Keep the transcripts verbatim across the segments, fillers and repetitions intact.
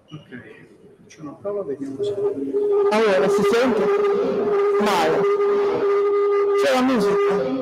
Ok, faccio una prova, vediamo se... Allora, si sente? Male. C'è la musica.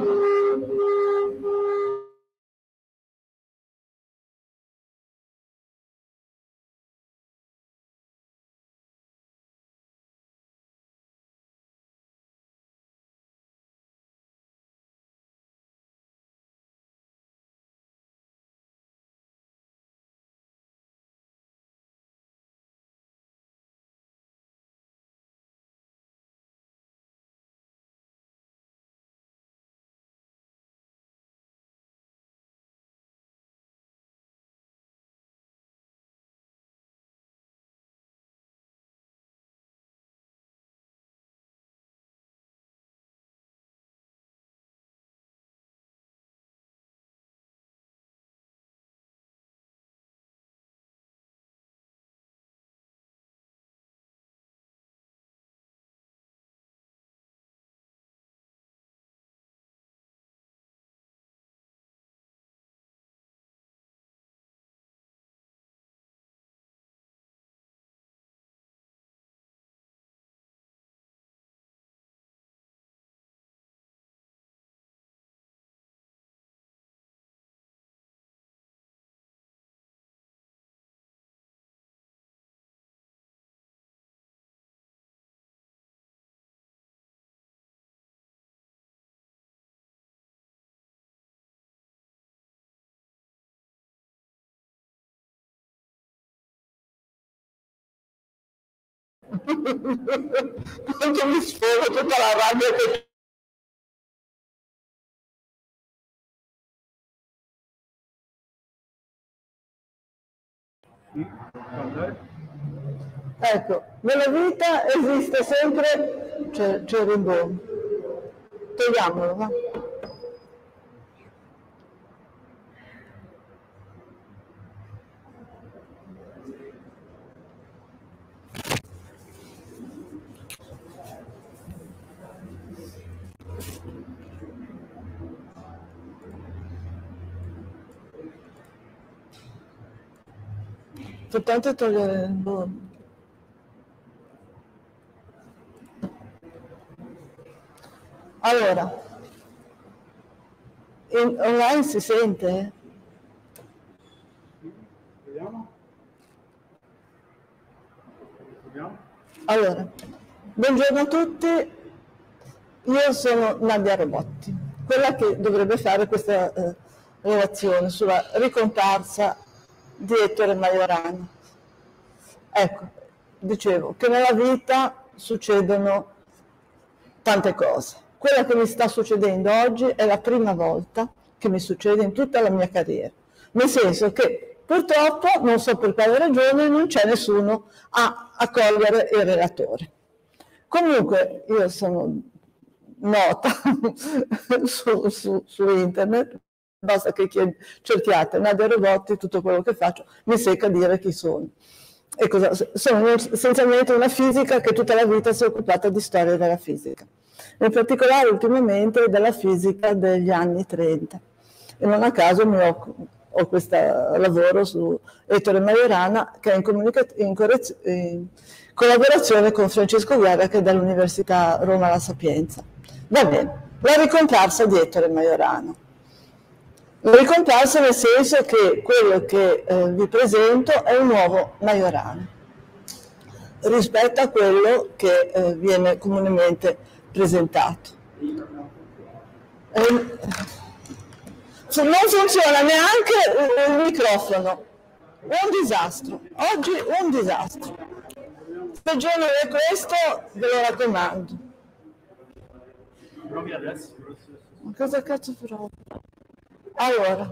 Quanto mi sfogo tutta la rabbia che... Ecco, nella vita esiste sempre, c'è, c'è il rimborso. Togliamolo, va? Importante togliere il rimborso. Allora, in, online si sente? Vediamo. Vediamo. Allora, buongiorno a tutti, io sono Nadia Robotti, quella che dovrebbe fare questa eh, relazione sulla ricomparsa di Ettore Majorana. Ecco, dicevo che nella vita succedono tante cose. Quella che mi sta succedendo oggi è la prima volta che mi succede in tutta la mia carriera, nel senso che purtroppo, non so per quale ragione, non c'è nessuno a accogliere il relatore. Comunque io sono nota su, su, su internet, basta che cerchiate Nadia Robotti, tutto quello che faccio mi secca dire chi sono. E cosa, sono essenzialmente una fisica che tutta la vita si è occupata di storia della fisica, in particolare ultimamente della fisica degli anni trenta. E non a caso mi ho, ho questo lavoro su Ettore Majorana, che è in, in, in collaborazione con Francesco Guerra, che è dall'Università Roma La Sapienza. Va bene, la ricomparsa di Ettore Majorana. La ricomparsa nel senso che quello che eh, vi presento è un nuovo Majorana rispetto a quello che eh, viene comunemente presentato. Eh, non funziona neanche il microfono, un disastro, oggi un disastro. Peggiore di questo ve lo raccomando. Provi adesso. Ma cosa cazzo provo? Allora,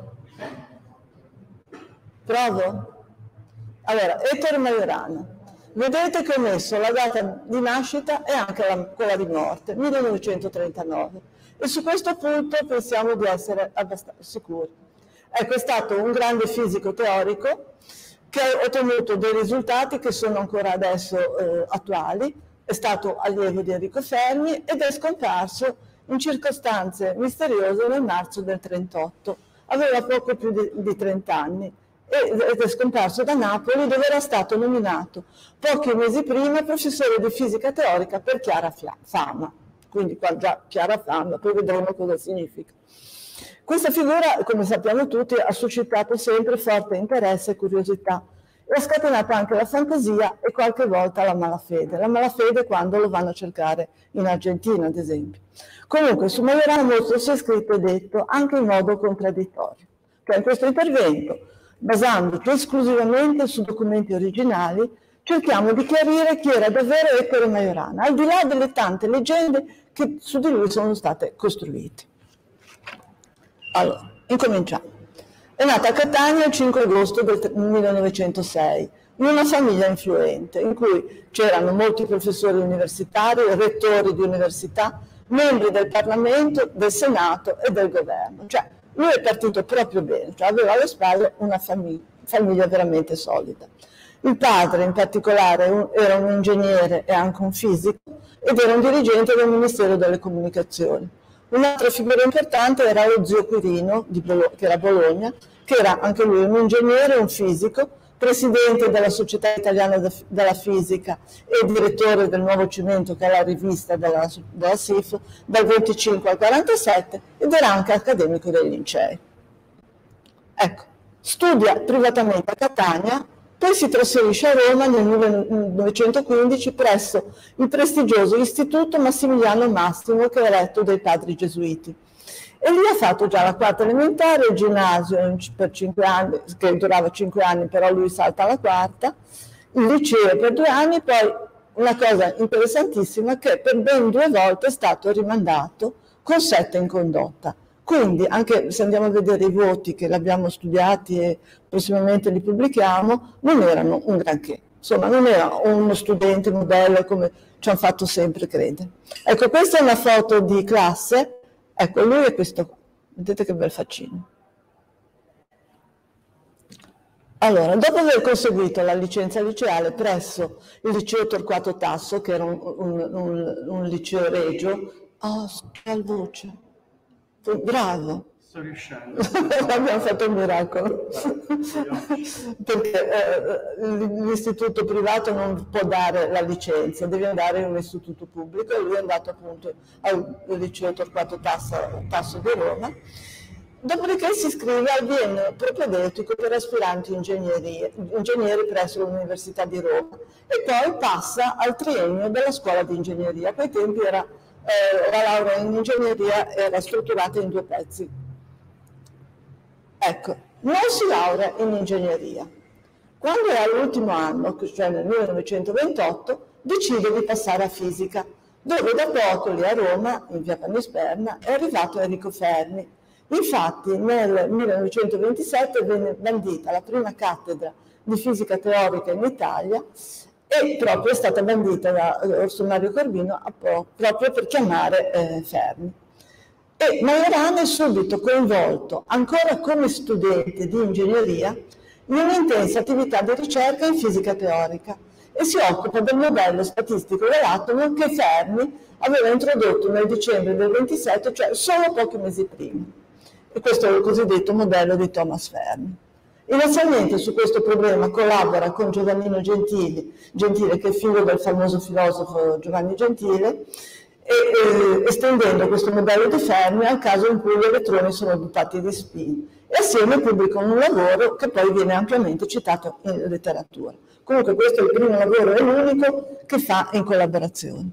provo? Allora, Ettore Majorana. Vedete che ho messo la data di nascita e anche la, quella di morte, millenovecentotrentanove. E su questo punto pensiamo di essere abbastanza sicuri. Ecco, è stato un grande fisico teorico che ha ottenuto dei risultati che sono ancora adesso eh, attuali. È stato allievo di Enrico Fermi ed è scomparso in circostanze misteriose nel marzo del trentotto. Aveva poco più di, di trenta anni ed è scomparso da Napoli, dove era stato nominato pochi mesi prima professore di fisica teorica per chiara fama. Quindi qua già chiara fama, poi vedremo cosa significa. Questa figura, come sappiamo tutti, ha suscitato sempre forte interesse e curiosità e ha scatenato anche la fantasia e qualche volta la malafede. La malafede quando lo vanno a cercare in Argentina, ad esempio. Comunque, su Majorana molto si è scritto e detto anche in modo contraddittorio. Cioè, in questo intervento, basandoci esclusivamente su documenti originali, cerchiamo di chiarire chi era davvero Ettore Majorana, al di là delle tante leggende che su di lui sono state costruite. Allora, incominciamo. È nata a Catania il cinque agosto del millenovecentosei, in una famiglia influente, in cui c'erano molti professori universitari, rettori di università, membri del Parlamento, del Senato e del governo. Cioè, lui è partito proprio bene, cioè aveva alle spalle una famiglia, famiglia veramente solida. Il padre, in particolare, era un ingegnere e anche un fisico, ed era un dirigente del Ministero delle Comunicazioni. Un'altra figura importante era lo zio Quirino, di Bologna, che era a Bologna, che era anche lui un ingegnere e un fisico, presidente della Società Italiana della Fisica e direttore del Nuovo Cimento, che è la rivista della, della S I F, dal venticinque al quarantasette, ed era anche accademico dei Lincei. Ecco, studia privatamente a Catania, poi si trasferisce a Roma nel millenovecentoquindici presso il prestigioso Istituto Massimiliano Massimo, che è retto dai padri gesuiti. E lì ha fatto già la quarta elementare, il ginnasio per cinque anni, che durava cinque anni, però lui salta alla quarta, il liceo per due anni, poi una cosa interessantissima che per ben due volte è stato rimandato con sette in condotta. Quindi, anche se andiamo a vedere i voti che l'abbiamo studiati e prossimamente li pubblichiamo, non erano un granché. Insomma, non era uno studente modello come ci hanno fatto sempre credere. Ecco, questa è una foto di classe. Ecco, lui è questo qua. Vedete che bel faccino. Allora, dopo aver conseguito la licenza liceale presso il liceo Torquato Tasso, che era un, un, un, un liceo regio, oh, che voce. Bravo. Sto riuscendo. Abbiamo fatto un miracolo. Perché eh, l'istituto privato non può dare la licenza, deve andare in un istituto pubblico, e lui è andato appunto al liceo Torquato Tasso, Tasso di Roma. Dopodiché si iscrive al biennio propedeutico per aspiranti ingegneri presso l'Università di Roma e poi passa al triennio della scuola di ingegneria. A quei tempi era, eh, la laurea in ingegneria era strutturata in due pezzi. Ecco, non si laurea in ingegneria. Quando è all'ultimo anno, cioè nel millenovecentoventotto, decide di passare a fisica, dove da poco lì a Roma, in via Panisperna, è arrivato Enrico Fermi. Infatti nel millenovecentoventisette venne bandita la prima cattedra di fisica teorica in Italia e proprio è stata bandita da Orso Mario Corbino proprio per chiamare eh, Fermi. E Majorana è subito coinvolto, ancora come studente di ingegneria, in un'intensa attività di ricerca in fisica teorica e si occupa del modello statistico dell'atomo che Fermi aveva introdotto nel dicembre del ventisette, cioè solo pochi mesi prima. E questo è il cosiddetto modello di Thomas Fermi. Inizialmente su questo problema collabora con Giovannino Gentili, Gentile, che è figlio del famoso filosofo Giovanni Gentile, e, e, estendendo questo modello di Fermi al caso in cui gli elettroni sono dotati di spin. E assieme pubblicano un lavoro che poi viene ampiamente citato in letteratura. Comunque questo è il primo lavoro e l'unico che fa in collaborazione.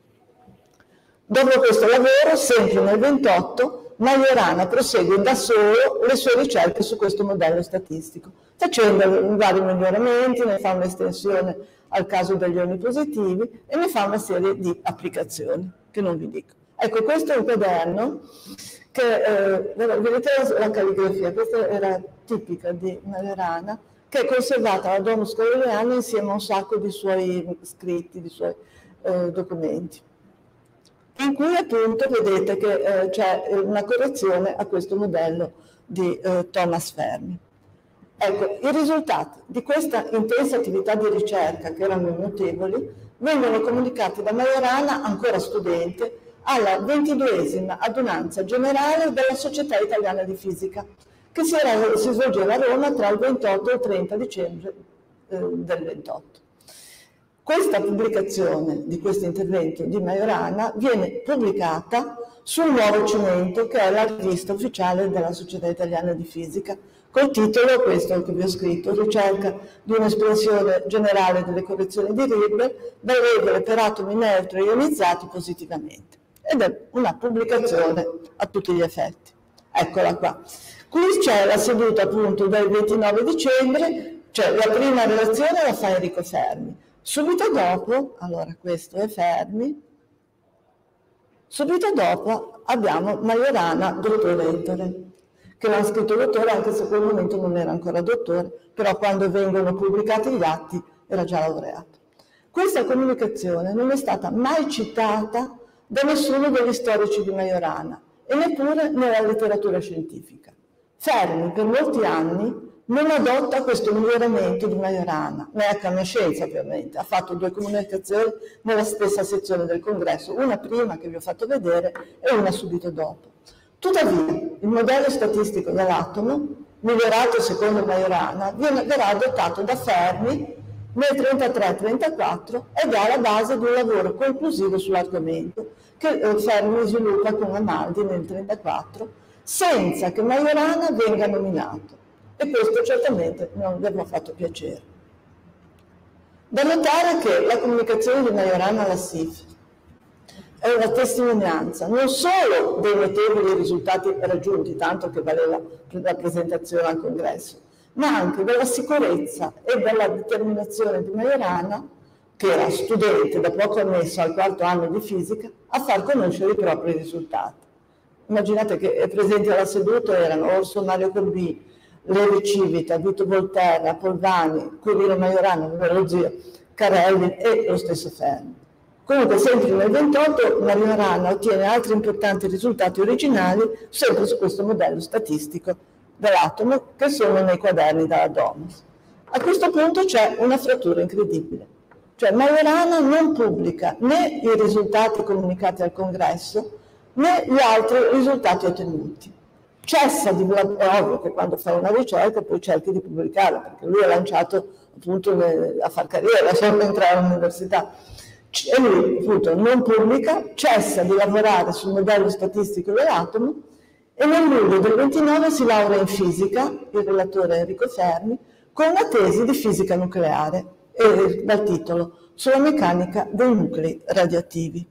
Dopo questo lavoro, sempre nel ventotto, Majorana prosegue da solo le sue ricerche su questo modello statistico, facendo vari miglioramenti, ne fa un'estensione al caso degli ioni positivi e ne fa una serie di applicazioni, che non vi dico. Ecco, questo è un quaderno che, eh, vedete la calligrafia, questa era tipica di Majorana, che è conservata alla Domus Corelliana insieme a un sacco di suoi scritti, di suoi eh, documenti, in cui appunto vedete che eh, c'è una correzione a questo modello di eh, Thomas Fermi. Ecco, i risultati di questa intensa attività di ricerca, che erano notevoli, vengono comunicati da Majorana, ancora studente, alla ventiduesima adunanza generale della Società Italiana di Fisica, che si, era, si svolgeva a Roma tra il ventotto e il trenta dicembre eh, del ventotto. Questa pubblicazione di questo intervento di Majorana viene pubblicata sul Nuovo Cimento, che è la rivista ufficiale della Società Italiana di Fisica, col titolo, questo che vi ho scritto, ricerca di un'espressione generale delle correzioni di Ribber da regole per atomi neutri ionizzati positivamente. Ed è una pubblicazione a tutti gli effetti. Eccola qua. Qui c'è la seduta appunto del ventinove dicembre, cioè la prima relazione la fa Enrico Fermi. Subito dopo, allora questo è Fermi, subito dopo abbiamo Majorana, dottore Ettore, che l'ha scritto dottore anche se a quel momento non era ancora dottore, però quando vengono pubblicati gli atti era già laureato. Questa comunicazione non è stata mai citata da nessuno degli storici di Majorana e neppure nella letteratura scientifica. Fermi per molti anni non adotta questo miglioramento di Majorana, neanche a mia scienza ovviamente, ha fatto due comunicazioni nella stessa sezione del congresso, una prima che vi ho fatto vedere e una subito dopo. Tuttavia, il modello statistico dell'atomo, migliorato secondo Majorana, viene, verrà adottato da Fermi nel trentatré trentaquattro ed è alla base di un lavoro conclusivo sull'argomento che eh, Fermi sviluppa con Amaldi nel trentaquattro, senza che Majorana venga nominato. E questo certamente non gli avrà fatto piacere. Da notare che la comunicazione di Majorana alla S I F è una testimonianza non solo dei notevoli risultati raggiunti, tanto che valeva la presentazione al congresso, ma anche della sicurezza e della determinazione di Majorana, che era studente da poco ammesso al quarto anno di fisica, a far conoscere i propri risultati. Immaginate che presenti alla seduta erano Orso Mario Corbì, Levi Civita, Vito Volterra, Polvani, Quirino Majorana, lo zio, Carelli e lo stesso Fermi. Comunque sempre nel ventotto Majorana ottiene altri importanti risultati originali sempre su questo modello statistico dell'atomo che sono nei quaderni della Domus. A questo punto c'è una frattura incredibile, cioè Majorana non pubblica né i risultati comunicati al congresso né gli altri risultati ottenuti. Cessa di, è ovvio che quando fai una ricerca poi cerchi di pubblicarla, perché lui è lanciato appunto a far carriera, solo entrare all'università. E lui appunto non pubblica, cessa di lavorare sul modello statistico dell'atomo e nel luglio del ventinove si laurea in fisica, il relatore Enrico Fermi, con una tesi di fisica nucleare e dal titolo Sulla meccanica dei nuclei radioattivi.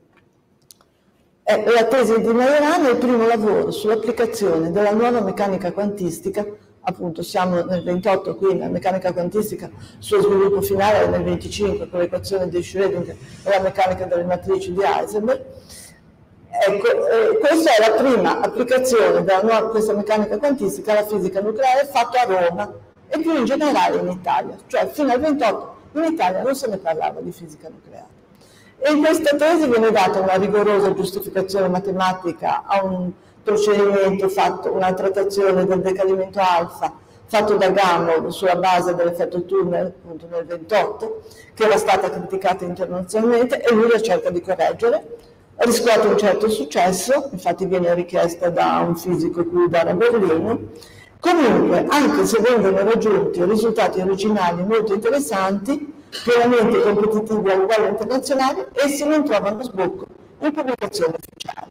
È la tesi di Majorana è il primo lavoro sull'applicazione della nuova meccanica quantistica, appunto siamo nel ventotto, quindi la meccanica quantistica, il suo sviluppo finale è nel venticinque con l'equazione di Schrödinger e la meccanica delle matrici di Heisenberg. Ecco, eh, questa è la prima applicazione della nuova, questa meccanica quantistica alla fisica nucleare fatta a Roma e più in generale in Italia, cioè fino al ventotto in Italia non se ne parlava di fisica nucleare. E in questa tesi viene data una rigorosa giustificazione matematica a un procedimento fatto, una trattazione del decadimento alfa fatto da Gamow sulla base dell'effetto Turner appunto nel ventotto, che era stata criticata internazionalmente e lui la cerca di correggere, riscuote un certo successo, infatti viene richiesta da un fisico qui da Berlino. Comunque, anche se vengono raggiunti risultati originali molto interessanti, pienamente competitivi a livello internazionale, essi non trovano sbocco in pubblicazioni ufficiali.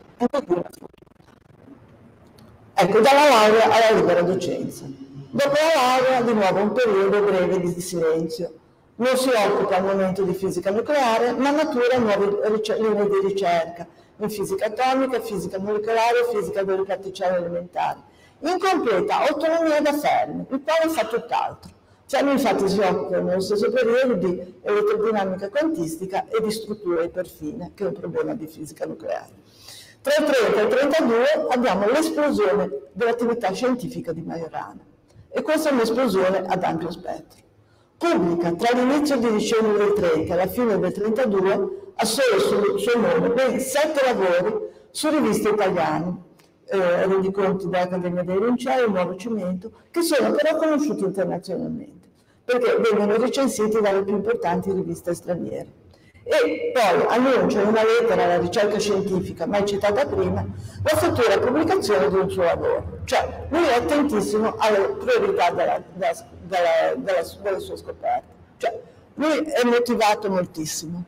Ecco, dalla laurea alla libera docenza. Dopo la laurea, di nuovo un periodo breve di silenzio. Non si occupa al momento di fisica nucleare, ma matura nuove linee di ricerca in fisica atomica, fisica molecolare e fisica delle particelle elementari, in completa autonomia da Fermi, il quale fa tutt'altro. Fermi infatti si occupa nello stesso periodo di elettrodinamica quantistica e di strutture iperfine, che è un problema di fisica nucleare. Tra il trenta e il trentadue abbiamo l'esplosione dell'attività scientifica di Majorana, e questa è un'esplosione ad ampio spettro. Pubblica tra l'inizio di dicembre del trenta e la fine del trentadue, a solo sul suo nome, ben sette lavori su riviste italiane, eh, rendiconti dell'Accademia dei Lincei, il Nuovo Cimento, che sono però conosciuti internazionalmente, perché vengono recensiti dalle più importanti riviste straniere. e poi annuncia in una lettera alla ricerca scientifica, mai citata prima, la futura pubblicazione di un suo lavoro. Cioè, lui è attentissimo alle priorità della, della, della, della, delle sue scoperte. Cioè, lui è motivato moltissimo.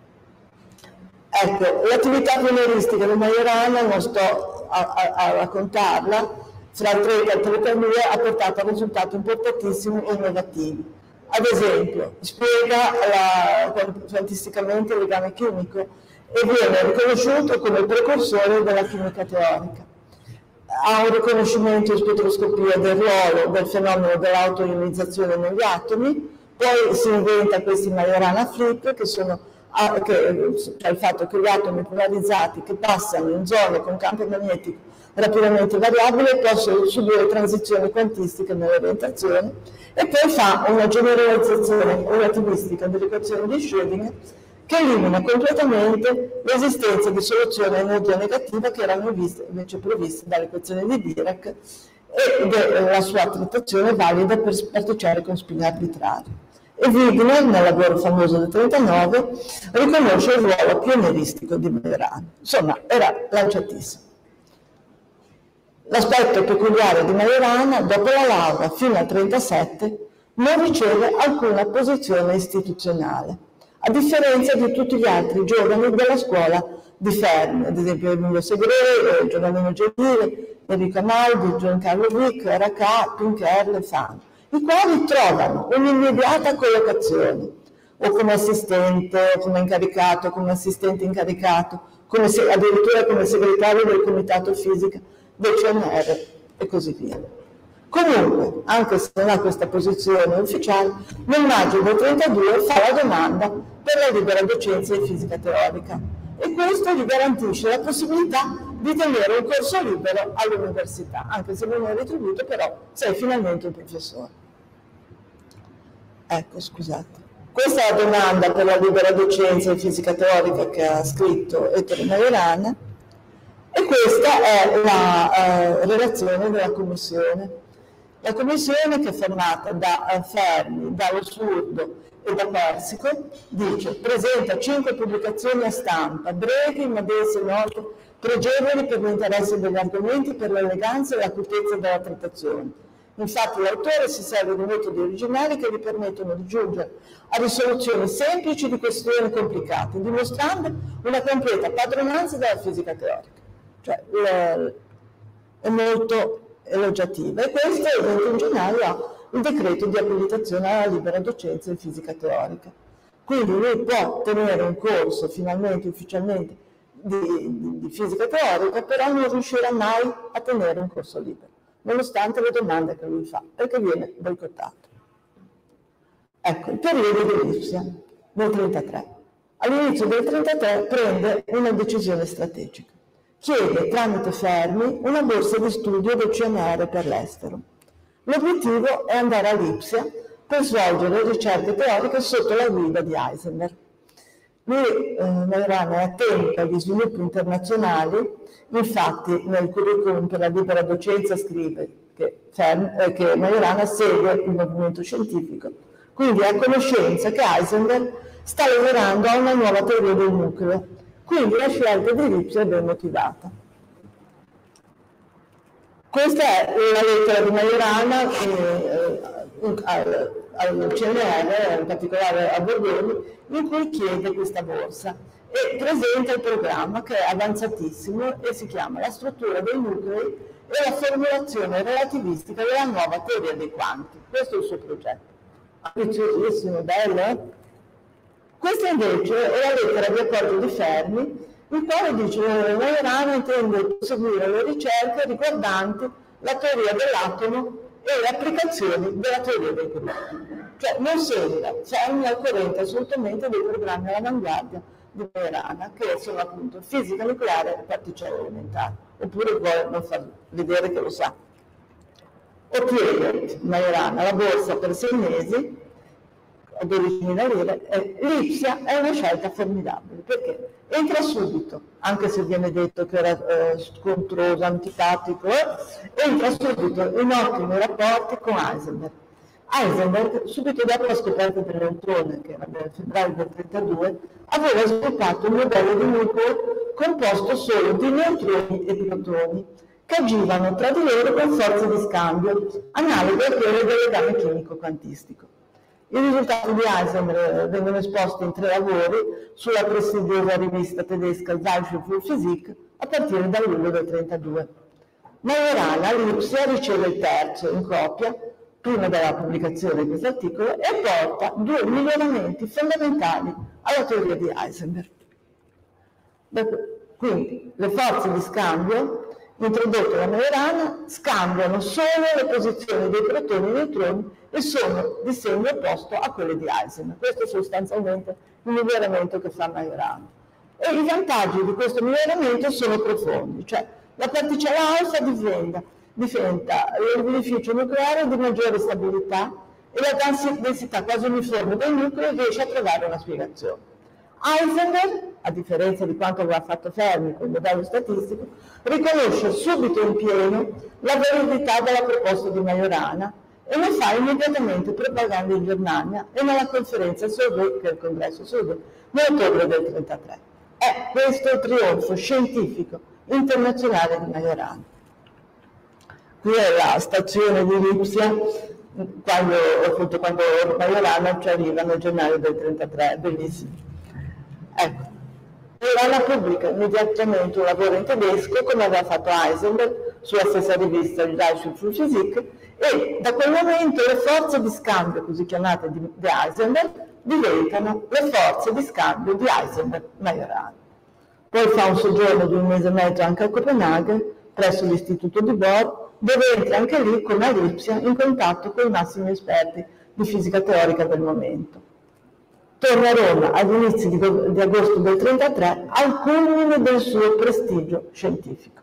Ecco, l'attività pionieristica di Majorana, non sto a, a, a raccontarla, fra il trenta e il trentadue ha portato a risultati importantissimi e innovativi. Ad esempio, spiega la, quantisticamente il legame chimico e viene riconosciuto come il precursore della chimica teorica. Ha un riconoscimento in spettroscopia del ruolo del fenomeno dell'autoionizzazione negli atomi, poi si inventa questi Majorana flip, che sono che, cioè il fatto che gli atomi polarizzati che passano in zone con campo magnetico rapidamente variabile possono subire transizioni quantistiche nell'orientazione, e poi fa una generalizzazione relativistica dell'equazione di Schrödinger che elimina completamente l'esistenza di soluzioni a energia negativa che erano invece previste dall'equazione di Dirac, e la sua trattazione è valida per particelle con spin arbitrarie. E Wigner, nel lavoro famoso del trentanove, riconosce il ruolo pionieristico di Majorana. Insomma, era lanciatissimo. L'aspetto peculiare di Majorana, dopo la laurea fino al trentasette, non riceve alcuna posizione istituzionale, a differenza di tutti gli altri giovani della scuola di Fermi, ad esempio Emilio Segrè, Giovannino Gentile, Enrico Amaldi, Giancarlo Vic, Racah, Pincherle, Fano, i quali trovano un'immediata collocazione, o come assistente, o come incaricato, come assistente incaricato, come se, addirittura come segretario del Comitato Fisica del C N R e così via. Comunque, anche se non ha questa posizione ufficiale, nel maggio del trentadue fa la domanda per la libera docenza in fisica teorica, e questo gli garantisce la possibilità di tenere un corso libero all'università, anche se non è retribuito, però sei finalmente un professore. Ecco, scusate. Questa è la domanda per la libera docenza in fisica teorica che ha scritto Ettore Majorana, e questa è la eh, relazione della commissione. La commissione, che è formata da eh, Fermi, da Ossurdo e da Persico, dice: presenta cinque pubblicazioni a stampa, brevi ma dense note, pregevoli per l'interesse degli argomenti, per l'eleganza e l'acutezza della trattazione. Infatti l'autore si serve di metodi originali che gli permettono di giungere a risoluzioni semplici di questioni complicate, dimostrando una completa padronanza della fisica teorica. Cioè, è molto elogiativa, e questo è in gennaio il decreto di abilitazione alla libera docenza in fisica teorica. Quindi lui può tenere un corso finalmente ufficialmente di, di, di fisica teorica, però non riuscirà mai a tenere un corso libero, nonostante le domande che lui fa, perché viene boicottato. Ecco, il periodo di Lipsia del trentatré. All'inizio del trentatré prende una decisione strategica. Chiede tramite Fermi una borsa di studio del C N R per l'estero. L'obiettivo è andare a Lipsia per svolgere ricerche teoriche sotto la guida di Heisenberg. Lui, eh, Majorana, è attento agli sviluppi internazionali, infatti nel curriculum per la libera docenza scrive che, Fermi, eh, che Majorana segue il movimento scientifico, quindi è a conoscenza che Heisenberg sta lavorando a una nuova teoria del nucleo. Quindi la scelta di Lipsia è ben motivata. Questa è la lettera di Majorana eh, al, al C N R, in particolare a Borboni, in cui chiede questa borsa e presenta il programma, che è avanzatissimo e si chiama La struttura dei nuclei e la formulazione relativistica della nuova teoria dei quanti. Questo è il suo progetto. Ambiziosissimo, bello, eh? Questa invece è la lettera di appoggio di Fermi, il quale dice che Majorana intende seguire le ricerche riguardanti la teoria dell'atomo e le applicazioni della teoria dei gruppi. Cioè non sembra Fermi al corrente assolutamente dei programmi all'avanguardia di Majorana, che sono appunto fisica nucleare e particelle elementari, oppure vuole non far vedere che lo sa. Ottiene Majorana la borsa per sei mesi, a dodicimila lire, e Lipsia è una scelta formidabile, perché entra subito, anche se viene detto che era eh, scontroso, antipatico, eh, entra subito in ottimi rapporti con Heisenberg, Heisenberg, subito dopo la scoperta del neutrone, che era nel febbraio del trentadue, aveva sviluppato un modello di nucleo composto solo di neutroni e protoni, che agivano tra di loro con forze di scambio, analoghe a quelle del legame chimico quantistico. I risultati di Heisenberg vengono esposti in tre lavori sulla prestigiosa rivista tedesca Zeitschrift für Physik a partire dal luglio del trentadue. Majorana, Lipsia, riceve il terzo in copia, prima della pubblicazione di questo articolo, e apporta due miglioramenti fondamentali alla teoria di Heisenberg. Quindi, le forze di scambio introdotte da Majorana scambiano solo le posizioni dei protoni e neutroni e sono di segno opposto a quelle di Heisenberg. Questo è sostanzialmente il miglioramento che fa Majorana. E i vantaggi di questo miglioramento sono profondi, cioè la particella alfa diventa, diventa l'edificio nucleare di maggiore stabilità e la densità quasi uniforme del nucleo riesce a trovare una spiegazione. Heisenberg, a differenza di quanto aveva fatto Fermi con il modello statistico, riconosce subito in pieno la validità della proposta di Majorana e ne fa immediatamente propaganda in Germania e nella conferenza Solvay, che è il congresso Solvay, nell'ottobre del trentatré. È questo il trionfo scientifico internazionale di Majorana. Qui è la stazione di Lipsia, quando, appunto, quando Majorana ci arriva nel gennaio del trentatré, è bellissimo. Ecco, Majorana pubblica immediatamente un lavoro in tedesco, come aveva fatto Heisenberg, sulla stessa rivista Zeitschrift für Physik, e da quel momento le forze di scambio, così chiamate di, di Heisenberg, diventano le forze di scambio di Heisenberg-Majorana. Poi fa un soggiorno di un mese e mezzo anche a Copenaghen, presso l'istituto di Bohr, dove entra anche lì, come a Lipsia, in contatto con i massimi esperti di fisica teorica del momento. Torna a Roma agli inizi di, di agosto del trentatré, al culmine del suo prestigio scientifico.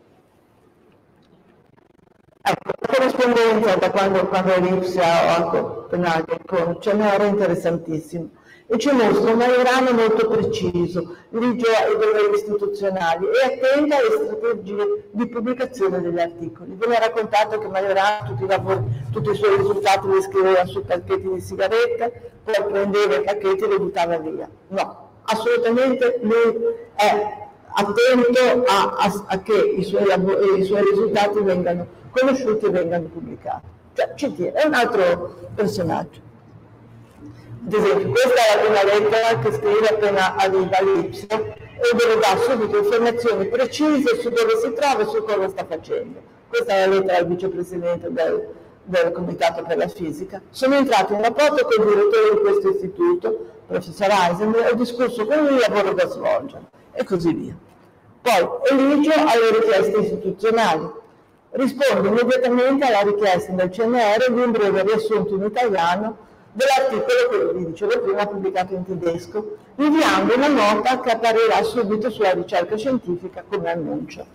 Ecco, la corrispondenza da quando, quando è Lipsia o a Copenaghen con C N R è interessantissima e ci mostra un Majorana molto preciso, ligio ai doveri istituzionali e attento alle strategie di pubblicazione degli articoli. Viene raccontato che Majorana tutti i, lavori, tutti i suoi risultati li scriveva su pacchetti di sigarette, poi prendeva i pacchetti e li buttava via. No, assolutamente lui è attento a, a, a che i suoi, i suoi risultati vengano conosciuti e vengano pubblicati. Cioè, ci tiene, è un altro personaggio. Ad esempio, questa è la prima lettera che scrive appena arriva a Lipsia e dove dà subito informazioni precise su dove si trova e su cosa sta facendo. Questa è la lettera al vicepresidente del, del Comitato per la Fisica. Sono entrato in rapporto con il direttore di questo istituto, professor Heisenberg, e ho discusso con lui il lavoro da svolgere, e così via. Poi eligio alle richieste istituzionali. Rispondo immediatamente alla richiesta del C N R di un breve riassunto in italiano dell'articolo che vi dicevo prima pubblicato in tedesco, inviando una nota che apparirà subito sulla ricerca scientifica come annuncio.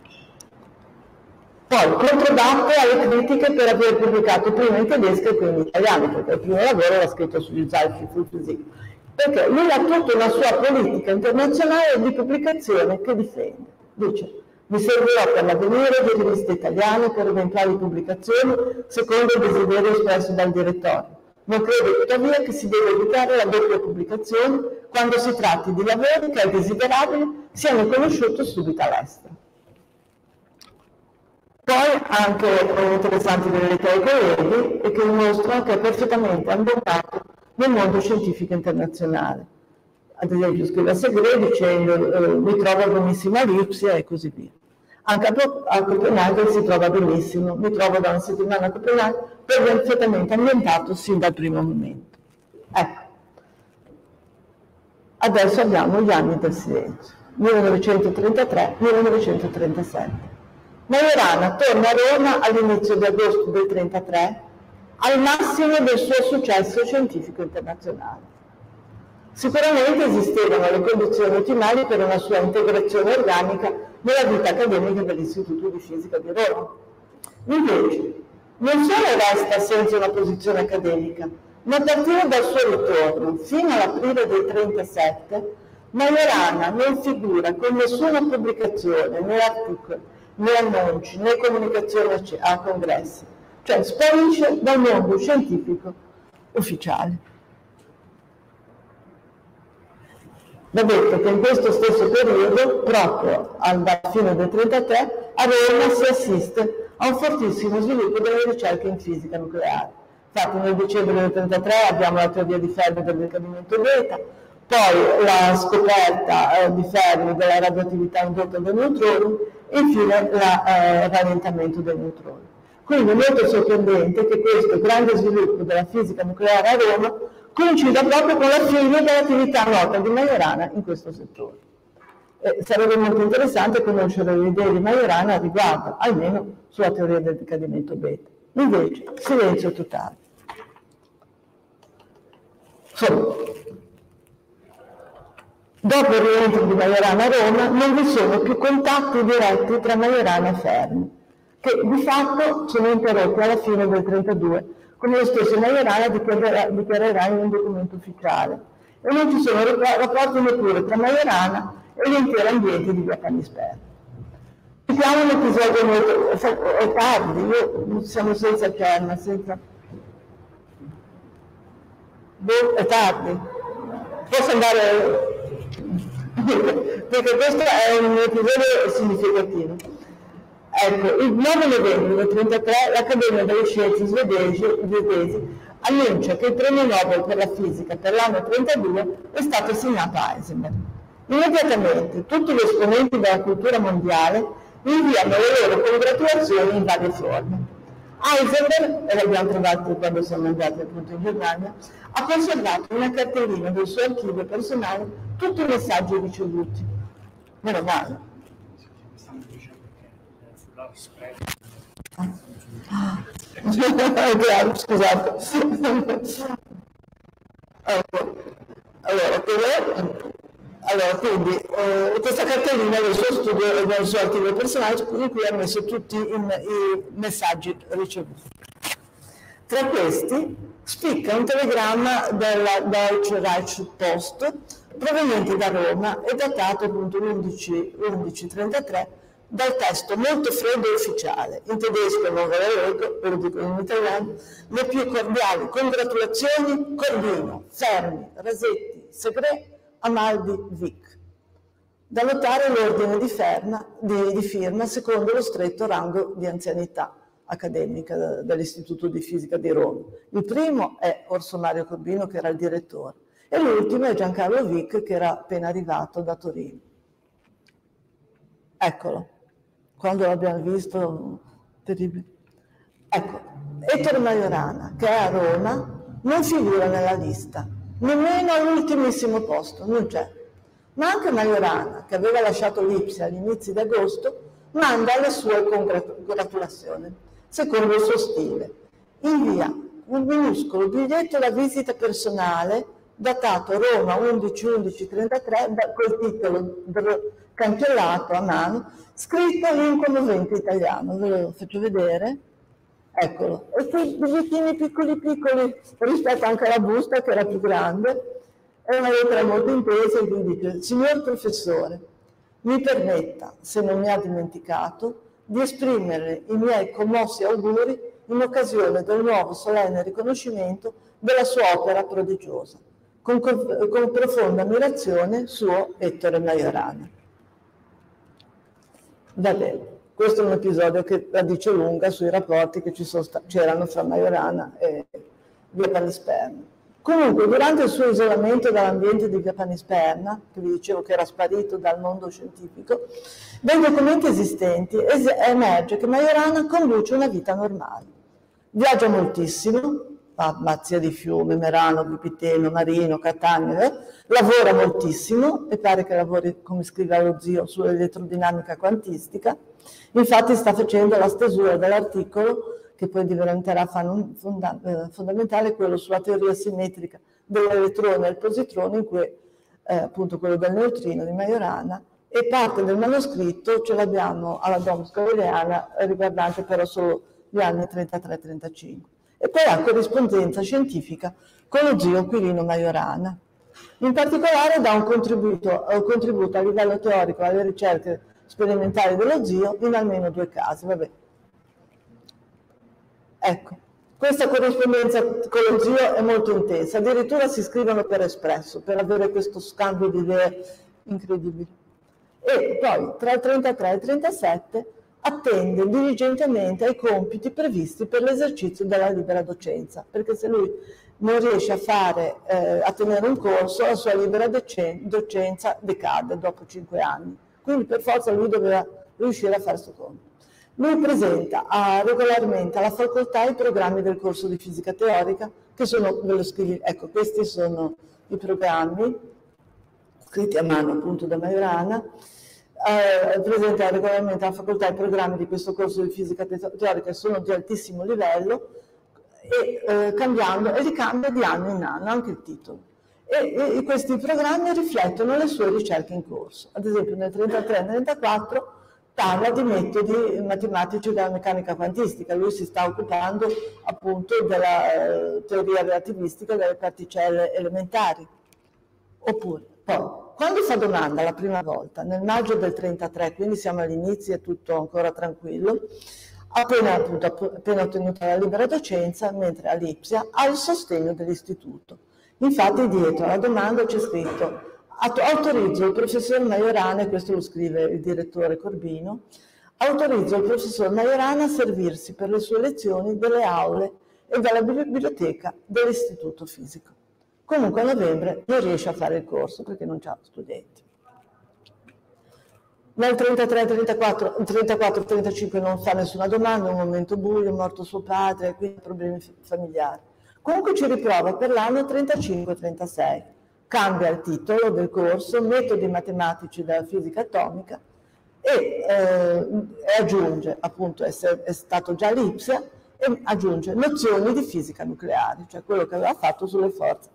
Poi controbatto alle critiche per aver pubblicato prima in tedesco e poi in italiano, perché il primo lavoro era scritto sugli Zeitschrift für Physik, perché lui ha tutta una sua politica internazionale di pubblicazione che difende. Dice: mi servirò per l'avvenire di riviste italiane per eventuali pubblicazioni secondo il desiderio espresso dal direttore. Non credo tuttavia che si debba evitare la doppia pubblicazione quando si tratti di lavori che è desiderabile siano conosciuti subito all'estero. Poi anche interessanti delle lettere ai colleghi e che dimostrano che è perfettamente ambientato nel mondo scientifico internazionale. Ad esempio scrive a Segre dicendo eh, mi trovo benissimo a Lipsia e così via. Anche a Copenaghen si trova benissimo, mi trovo da una settimana a Copenaghen, perfettamente ambientato sin dal primo momento. Ecco, adesso abbiamo gli anni del silenzio, millenovecentotrentatré millenovecentotrentasette. Majorana torna a Roma all'inizio di agosto del trentatré, al massimo del suo successo scientifico internazionale. Sicuramente esistevano le condizioni ottimali per una sua integrazione organica nella vita accademica dell'Istituto di Fisica di Roma. Invece, non solo resta senza una posizione accademica, ma a partire dal suo ritorno fino all'aprile del trentasette, Majorana non figura con nessuna pubblicazione, né articoli, né annunci, né comunicazioni a congressi, cioè sparisce dal mondo scientifico ufficiali. Va detto che in questo stesso periodo, proprio alla fine del trentatré, a Roma si assiste a un fortissimo sviluppo delle ricerche in fisica nucleare. Infatti nel dicembre del trentatré abbiamo la teoria di Fermi del decadimento beta, poi la scoperta eh, di Fermi della radioattività indotta dai neutroni e infine il eh, rallentamento dei neutroni. Quindi è molto sorprendente che questo grande sviluppo della fisica nucleare a Roma coincida proprio con la fine dell'attività nota di Majorana in questo settore. Eh, sarebbe molto interessante conoscere le idee di Majorana a riguardo, almeno sulla teoria del decadimento beta. Invece, silenzio totale. Insomma, dopo il rientro di Majorana a Roma non vi sono più contatti diretti tra Majorana e Fermi, che di fatto sono interrotti alla fine del trentadue, come lo stesso Majorana dichiarerà, dichiarerà in un documento ufficiale. E non ci sono rapporti neppure tra Majorana e l'intero ambiente di via Panisperna. Citiamo un episodio molto... è tardi, io, siamo senza Cerna, senza... Beh, è tardi. Posso andare... perché questo è un episodio significativo. Ecco, il nove novembre del trentatré l'Accademia delle Scienze svedesi annuncia che il premio Nobel per la fisica per l'anno trentadue è stato assegnato a Heisenberg. Immediatamente tutti gli esponenti della cultura mondiale inviano le loro congratulazioni in varie forme. Heisenberg, e l'abbiamo trovato quando siamo andati appunto in Germania, ha conservato una cartellina del suo archivio personale tutti i messaggi ricevuti. Meno male. Ah. Scusate. Ecco. Allora, allora quindi eh, questa cartellina del suo studio e del suo archivio personale in cui ha messo tutti i, i messaggi ricevuti. Tra questi spicca un telegramma della Deutsche Reichspost proveniente da Roma e datato appunto l'undici trentatré dal testo molto freddo e ufficiale, in tedesco non ve lo leggo, ve lo dico in italiano, le più cordiali congratulazioni Corvino, Fermi, Rasetti, Segret, Amaldi, Vic. Da notare l'ordine di, ferma, di, di firma secondo lo stretto rango di anzianità accademica dell'Istituto di Fisica di Roma. Il primo è Orso Mario Corvino, che era il direttore, e l'ultimo è Giancarlo Vic, che era appena arrivato da Torino. Eccolo, quando l'abbiamo visto, terribile. Ecco, Ettore Majorana, che è a Roma, non figura nella lista, nemmeno all'ultimissimo posto, non c'è. Ma anche Majorana, che aveva lasciato l'Ipsia agli inizi di agosto, manda le sue congratulazioni, secondo il suo stile. Invia un minuscolo biglietto da visita personale, datato Roma undici undici trentatré, col titolo cancellato a mano, scritto in un conmovente italiano. Ve lo faccio vedere. Eccolo. E quei bigliettini piccoli piccoli rispetto anche alla busta, che era più grande. È una lettera molto intesa in cui dice: signor professore, mi permetta, se non mi ha dimenticato, di esprimere i miei commossi auguri in occasione del nuovo solenne riconoscimento della sua opera prodigiosa. Con, con profonda ammirazione, suo Ettore Majorana. Va bene, questo è un episodio che la dice lunga sui rapporti che c'erano fra Majorana e via Panisperna. Comunque, durante il suo isolamento dall'ambiente di via Panisperna, che vi dicevo che era sparito dal mondo scientifico, dai documenti esistenti emerge che Majorana conduce una vita normale. Viaggia moltissimo, fa Mazzia di Fiume, Merano, Vipiteno, Marino, Catania, eh? Lavora moltissimo e pare che lavori, come scrive lo zio, sull'elettrodinamica quantistica. Infatti sta facendo la stesura dell'articolo che poi diventerà fonda fondamentale, quello sulla teoria simmetrica dell'elettrone e del positrone, in cui eh, appunto quello del neutrino di Majorana, e parte del manoscritto ce l'abbiamo alla Domus Galileana, riguardante però solo gli anni trentatré trentacinque. E poi ha corrispondenza scientifica con lo zio Quirino Majorana. In particolare dà un contributo, un contributo a livello teorico alle ricerche sperimentali dello zio in almeno due casi. Vabbè. Ecco, Questa corrispondenza con lo zio è molto intensa, addirittura si scrivono per espresso, per avere questo scambio di idee incredibile. E poi tra il trentatré e il trentasette attende diligentemente ai compiti previsti per l'esercizio della libera docenza, perché se lui non riesce a, fare, eh, a tenere un corso, la sua libera docenza decade dopo cinque anni. Quindi per forza lui doveva riuscire a fare questo compito. Lui presenta a, regolarmente alla facoltà i programmi del corso di fisica teorica, che sono, ve lo scrivi, ecco, questi sono i programmi, scritti a mano appunto da Majorana. Eh, presenta regolarmente alla facoltà i programmi di questo corso di fisica teorica che sono di altissimo livello e, eh, cambiando, e li cambia di anno in anno, anche il titolo. E, e questi programmi riflettono le sue ricerche in corso. Ad esempio nel trentatré e nel trentaquattro parla di metodi matematici della meccanica quantistica, lui si sta occupando appunto della eh, teoria relativistica delle particelle elementari. Oppure, poi, quando fa domanda la prima volta, nel maggio del trentatré, quindi siamo all'inizio, è tutto ancora tranquillo, appena, appunto, appena ottenuta la libera docenza, mentre a Lipsia ha il sostegno dell'istituto. Infatti dietro alla domanda c'è scritto: autorizzo il professor Majorana, e questo lo scrive il direttore Corbino, autorizzo il professor Majorana a servirsi per le sue lezioni delle aule e della biblioteca dell'istituto fisico. Comunque a novembre non riesce a fare il corso perché non c'ha studenti. Nel trentatré, trentaquattro, trentaquattro, trentacinque non fa nessuna domanda, è un momento buio, è morto suo padre, quindi problemi familiari. Comunque ci riprova per l'anno trentacinque trentasei. Cambia il titolo del corso, metodi matematici della fisica atomica, e, eh, e aggiunge, appunto è, è stato già Lipsia, e aggiunge nozioni di fisica nucleare, cioè quello che aveva fatto sulle forze.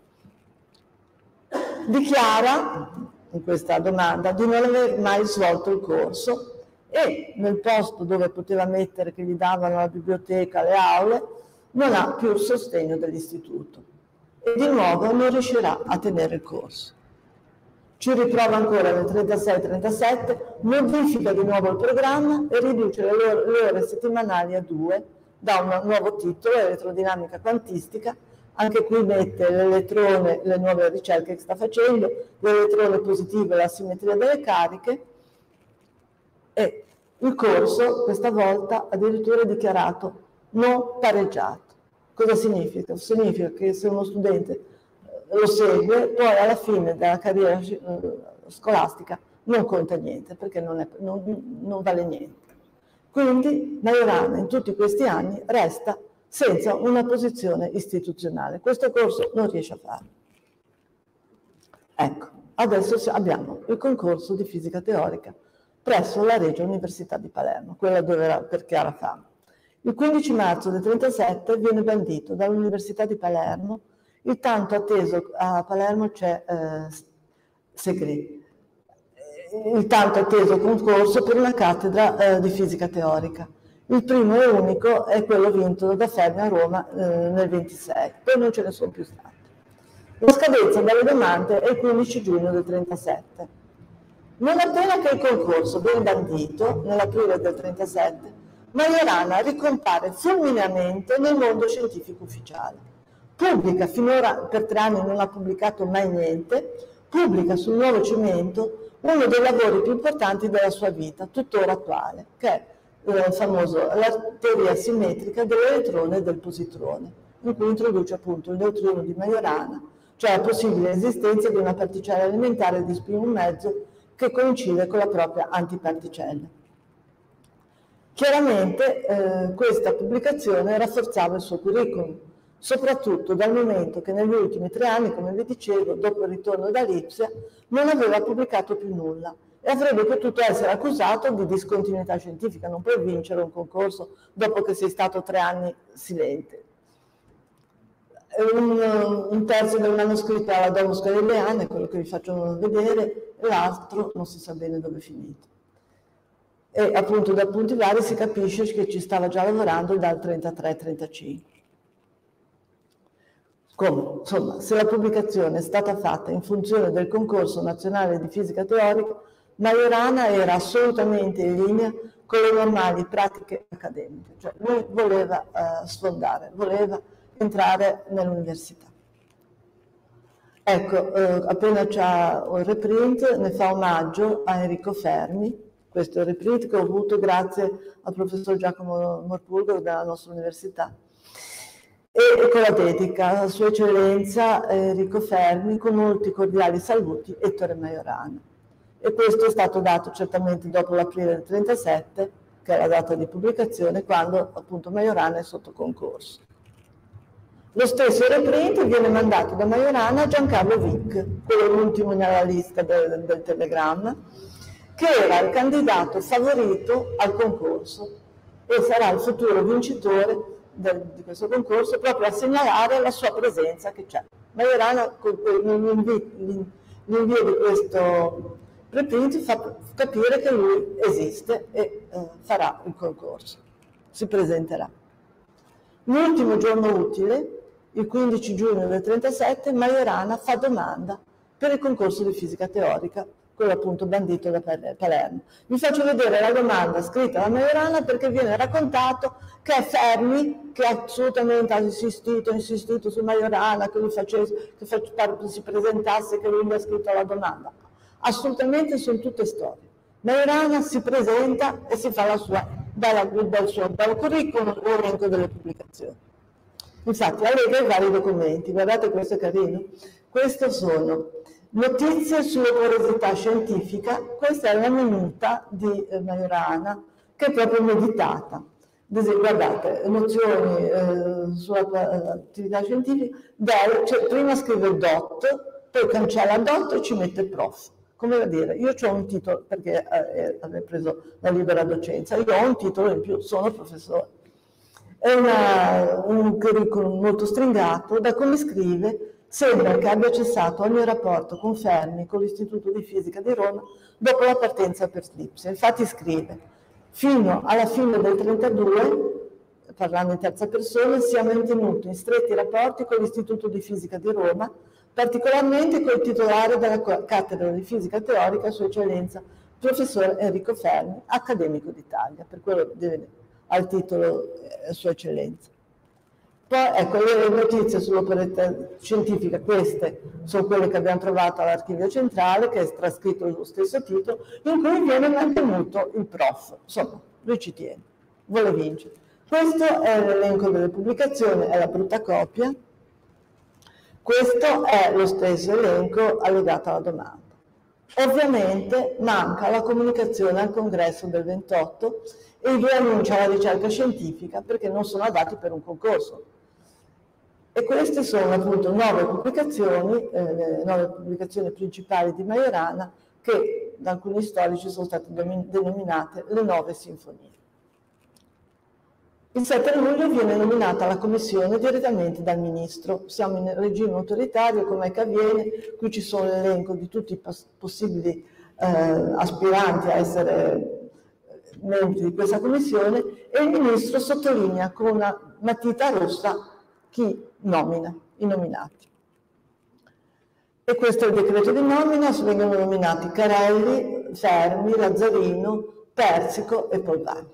Dichiara in questa domanda di non aver mai svolto il corso e nel posto dove poteva mettere che gli davano la biblioteca, le aule, non ha più il sostegno dell'istituto. E di nuovo non riuscirà a tenere il corso. Ci riprova ancora nel trentasei trentasette, modifica di nuovo il programma e riduce le, ore, le ore settimanali a due, dà un nuovo titolo, elettrodinamica quantistica, anche qui mette l'elettrone, le nuove ricerche che sta facendo, l'elettrone positivo e la simmetria delle cariche, e il corso questa volta addirittura è dichiarato non pareggiato. Cosa significa? Significa che se uno studente lo segue, poi alla fine della carriera scolastica non conta niente, perché non, è, non, non vale niente. Quindi Majorana in tutti questi anni resta senza una posizione istituzionale. Questo corso non riesce a farlo. Ecco, adesso abbiamo il concorso di fisica teorica presso la Regia Università di Palermo, quella dove era per Chiara Fama. Il quindici marzo del trentasette viene bandito dall'Università di Palermo il tanto atteso, a Palermo c'è eh, Segre, il tanto atteso concorso per una cattedra eh, di fisica teorica. Il primo e unico è quello vinto da Fermi a Roma eh, nel ventisei, poi non ce ne sono più stati. La scadenza delle domande è il quindici giugno del trentasette. Non appena che il concorso viene bandito, nell'aprile del trentasette, Majorana ricompare fulmineamente nel mondo scientifico ufficiale. Pubblica, finora per tre anni non ha pubblicato mai niente, pubblica sul Nuovo Cimento uno dei lavori più importanti della sua vita, tuttora attuale, che è il famoso, la teoria simmetrica dell'elettrone e del positrone, in cui introduce appunto il neutrino di Majorana, cioè la possibile esistenza di una particella elementare di spin un mezzo che coincide con la propria antiparticella. Chiaramente eh, questa pubblicazione rafforzava il suo curriculum, soprattutto dal momento che negli ultimi tre anni, come vi dicevo, dopo il ritorno da Lipsia, non aveva pubblicato più nulla e avrebbe potuto essere accusato di discontinuità scientifica. Non puoi vincere un concorso dopo che sei stato tre anni silente. Un, un terzo del manoscritto alla Domus Galileana, quello che vi faccio vedere, e l'altro non si sa bene dove è finito. E appunto da punti vari si capisce che ci stava già lavorando dal trentatré trentacinque. Come, insomma, se la pubblicazione è stata fatta in funzione del concorso nazionale di fisica teorica, Majorana era assolutamente in linea con le normali pratiche accademiche, cioè lui voleva eh, sfondare, voleva entrare nell'università. Ecco, eh, appena c'ha un reprint, ne fa omaggio a Enrico Fermi. Questo è il reprint che ho avuto grazie al professor Giacomo Morpurgo della nostra università. E con la dedica a Sua Eccellenza Enrico Fermi, con molti cordiali saluti, Ettore Majorana. E questo è stato dato certamente dopo l'aprile del trentasette, che è la data di pubblicazione, quando appunto Majorana è sotto concorso. Lo stesso reprint viene mandato da Majorana a Giancarlo Vic, quello l'ultimo nella lista del, del telegramma, che era il candidato favorito al concorso e sarà il futuro vincitore del, di questo concorso, proprio a segnalare la sua presenza che c'è. Majorana, con l'invio di questo preprint, fa capire che lui esiste e eh, farà il concorso, si presenterà. L'ultimo giorno utile, il quindici giugno del trentasette, Majorana fa domanda per il concorso di fisica teorica, quello appunto bandito da Palermo. Vi faccio vedere la domanda scritta da Majorana perché viene raccontato che è Fermi, che assolutamente ha insistito, insistito su Majorana, che lui facesse, che facesse, si presentasse, che lui gli ha scritto la domanda. Assolutamente sono tutte storie. Majorana si presenta e si fa la sua, dal, dal suo dal curriculum l'elenco delle pubblicazioni. Infatti allega i vari documenti, guardate questo è carino, queste sono notizie sulla porosità scientifica, questa è la minuta di eh, Majorana che è proprio meditata. Guardate, nozioni eh, sull'attività scientifica, del, cioè, prima scrive dot, poi cancella dot e ci mette prof. Come da dire, io ho un titolo, perché eh, avevo preso la libera docenza, io ho un titolo in più, sono professore. È una, un curriculum molto stringato, da come scrive sembra che abbia cessato ogni rapporto con Fermi, con l'Istituto di Fisica di Roma, dopo la partenza per Lipsia. Infatti scrive, fino alla fine del trentadue, parlando in terza persona, si è mantenuto in stretti rapporti con l'Istituto di Fisica di Roma, particolarmente col titolare della cattedra di fisica teorica, Sua Eccellenza, professor Enrico Fermi, accademico d'Italia, per quello deve, al titolo eh, Sua Eccellenza. Poi, ecco, le notizie sull'operatività scientifica, queste sono quelle che abbiamo trovato all'Archivio Centrale, che è trascritto lo stesso titolo, in cui viene mantenuto il prof. Insomma, lui ci tiene, vuole vincere. Questo è l'elenco delle pubblicazioni, è la brutta copia. Questo è lo stesso elenco allegato alla domanda. Ovviamente manca la comunicazione al congresso del ventotto e i due annunci alla ricerca scientifica perché non sono adatti per un concorso. E queste sono appunto nove pubblicazioni, eh, le nove pubblicazioni principali di Majorana che da alcuni storici sono state denominate le nove sinfonie. Il sette luglio viene nominata la commissione direttamente dal ministro. Siamo in regime autoritario, come che avviene, qui ci sono l'elenco di tutti i possibili eh, aspiranti a essere membri di questa commissione e il ministro sottolinea con una matita rossa chi nomina, i nominati. E questo è il decreto di nomina, vengono nominati Carelli, Fermi, Lazzarino, Persico e Polvani.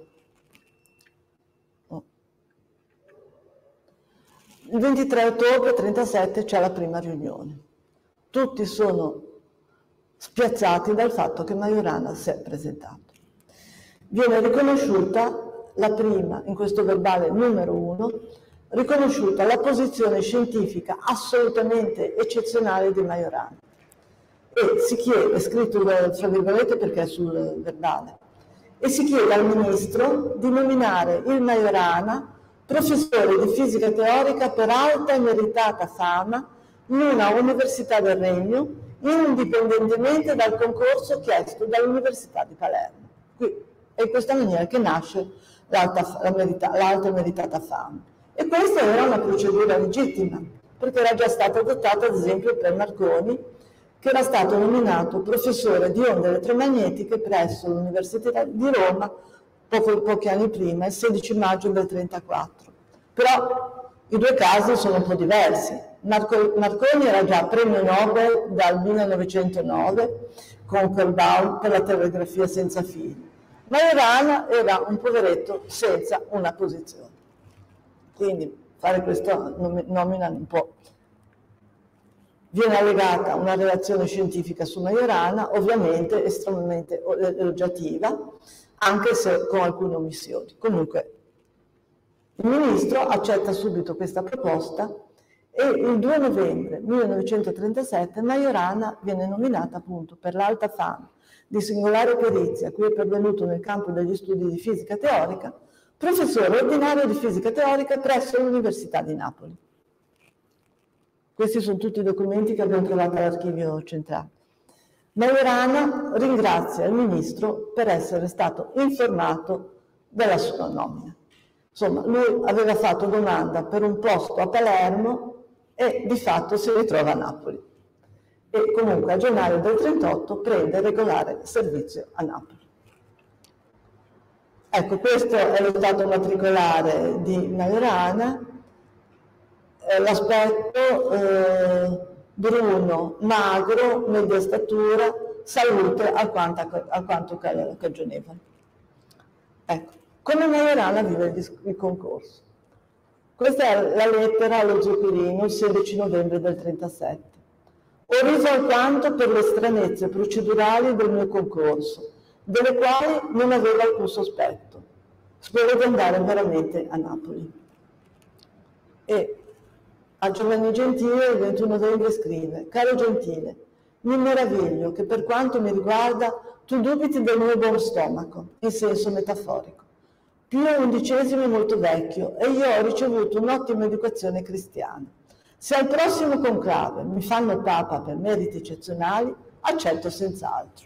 Il ventitré ottobre trentasette c'è la prima riunione. Tutti sono spiazzati dal fatto che Majorana si è presentato. Viene riconosciuta la prima, in questo verbale numero uno, riconosciuta la posizione scientifica assolutamente eccezionale di Majorana. E si chiede, è scritto fra virgolette perché è sul verbale, e si chiede al ministro di nominare il Majorana professore di fisica teorica per alta e meritata fama in una università del Regno, indipendentemente dal concorso chiesto dall'Università di Palermo. Qui è in questa maniera che nasce l'alta e meritata fama. E questa era una procedura legittima, perché era già stata adottata ad esempio per Marconi, che era stato nominato professore di onde elettromagnetiche presso l'Università di Roma Poco, pochi anni prima, il sedici maggio del trentaquattro. Però i due casi sono un po' diversi. Marco, Marconi era già premio Nobel dal millenovecentonove con Kohlbaum per la telegrafia senza fili. Majorana era un poveretto senza una posizione. Quindi fare questa nomina un po'. Viene allegata una relazione scientifica su Majorana, ovviamente estremamente elogiativa, anche se con alcune omissioni. Comunque, il ministro accetta subito questa proposta e il due novembre millenovecentotrentasette Majorana viene nominata appunto per l'alta fama di singolare perizia a cui è pervenuto nel campo degli studi di fisica teorica, professore ordinario di fisica teorica presso l'Università di Napoli. Questi sono tutti i documenti che abbiamo trovato all'archivio centrale. Majorana ringrazia il ministro per essere stato informato della sua nomina. Insomma, lui aveva fatto domanda per un posto a Palermo e di fatto si ritrova a Napoli. E comunque a gennaio del trentotto prende regolare servizio a Napoli. Ecco, questo è lo stato matricolare di Majorana. Eh, l'aspetto eh, bruno, magro, media statura, salute alquanto, alquanto cagionevole. Ecco, come Majorana vive il, il concorso. Questa è la lettera allo Zuccherino il sedici novembre del trentasette. Ho riso alquanto per le stranezze procedurali del mio concorso, delle quali non avevo alcun sospetto. Spero di andare veramente a Napoli. E a Giovanni Gentile il ventuno novembre scrive: caro Gentile, mi meraviglio che per quanto mi riguarda tu dubiti del mio buon stomaco, in senso metaforico. Pio undicesimo è molto vecchio e io ho ricevuto un'ottima educazione cristiana. Se al prossimo conclave mi fanno papa per meriti eccezionali, accetto senz'altro.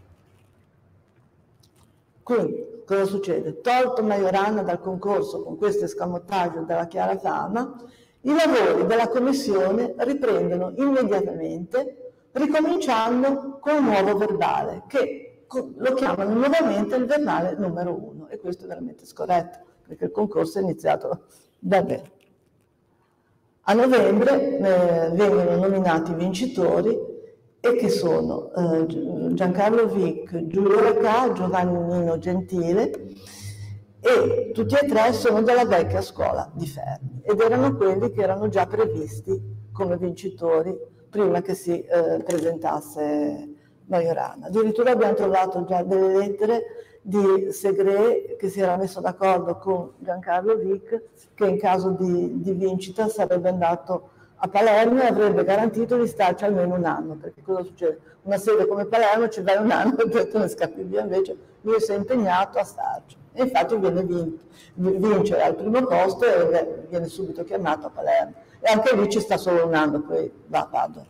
Quindi, cosa succede? Tolto Majorana dal concorso con questo escamotaggio della chiara fama, i lavori della commissione riprendono immediatamente, ricominciando con un nuovo verbale, che lo chiamano nuovamente il verbale numero uno, e questo è veramente scorretto, perché il concorso è iniziato davvero. A novembre eh, vengono nominati i vincitori, e che sono eh, Giancarlo Vic, Giulio Racà, Giovanni Nino Gentile, e tutti e tre sono della vecchia scuola di Fermi, ed erano quelli che erano già previsti come vincitori prima che si eh, presentasse Majorana. Addirittura abbiamo trovato già delle lettere di Segre che si era messo d'accordo con Giancarlo Vic che in caso di, di vincita sarebbe andato a Palermo e avrebbe garantito di starci almeno un anno, perché cosa succede? Una sede come Palermo ci vai un anno e poi te ne scappi via, invece lui si è impegnato a starci. E infatti viene vinto, vince al primo posto e viene subito chiamato a Palermo. E anche lì ci sta solo un anno, poi va a Padova.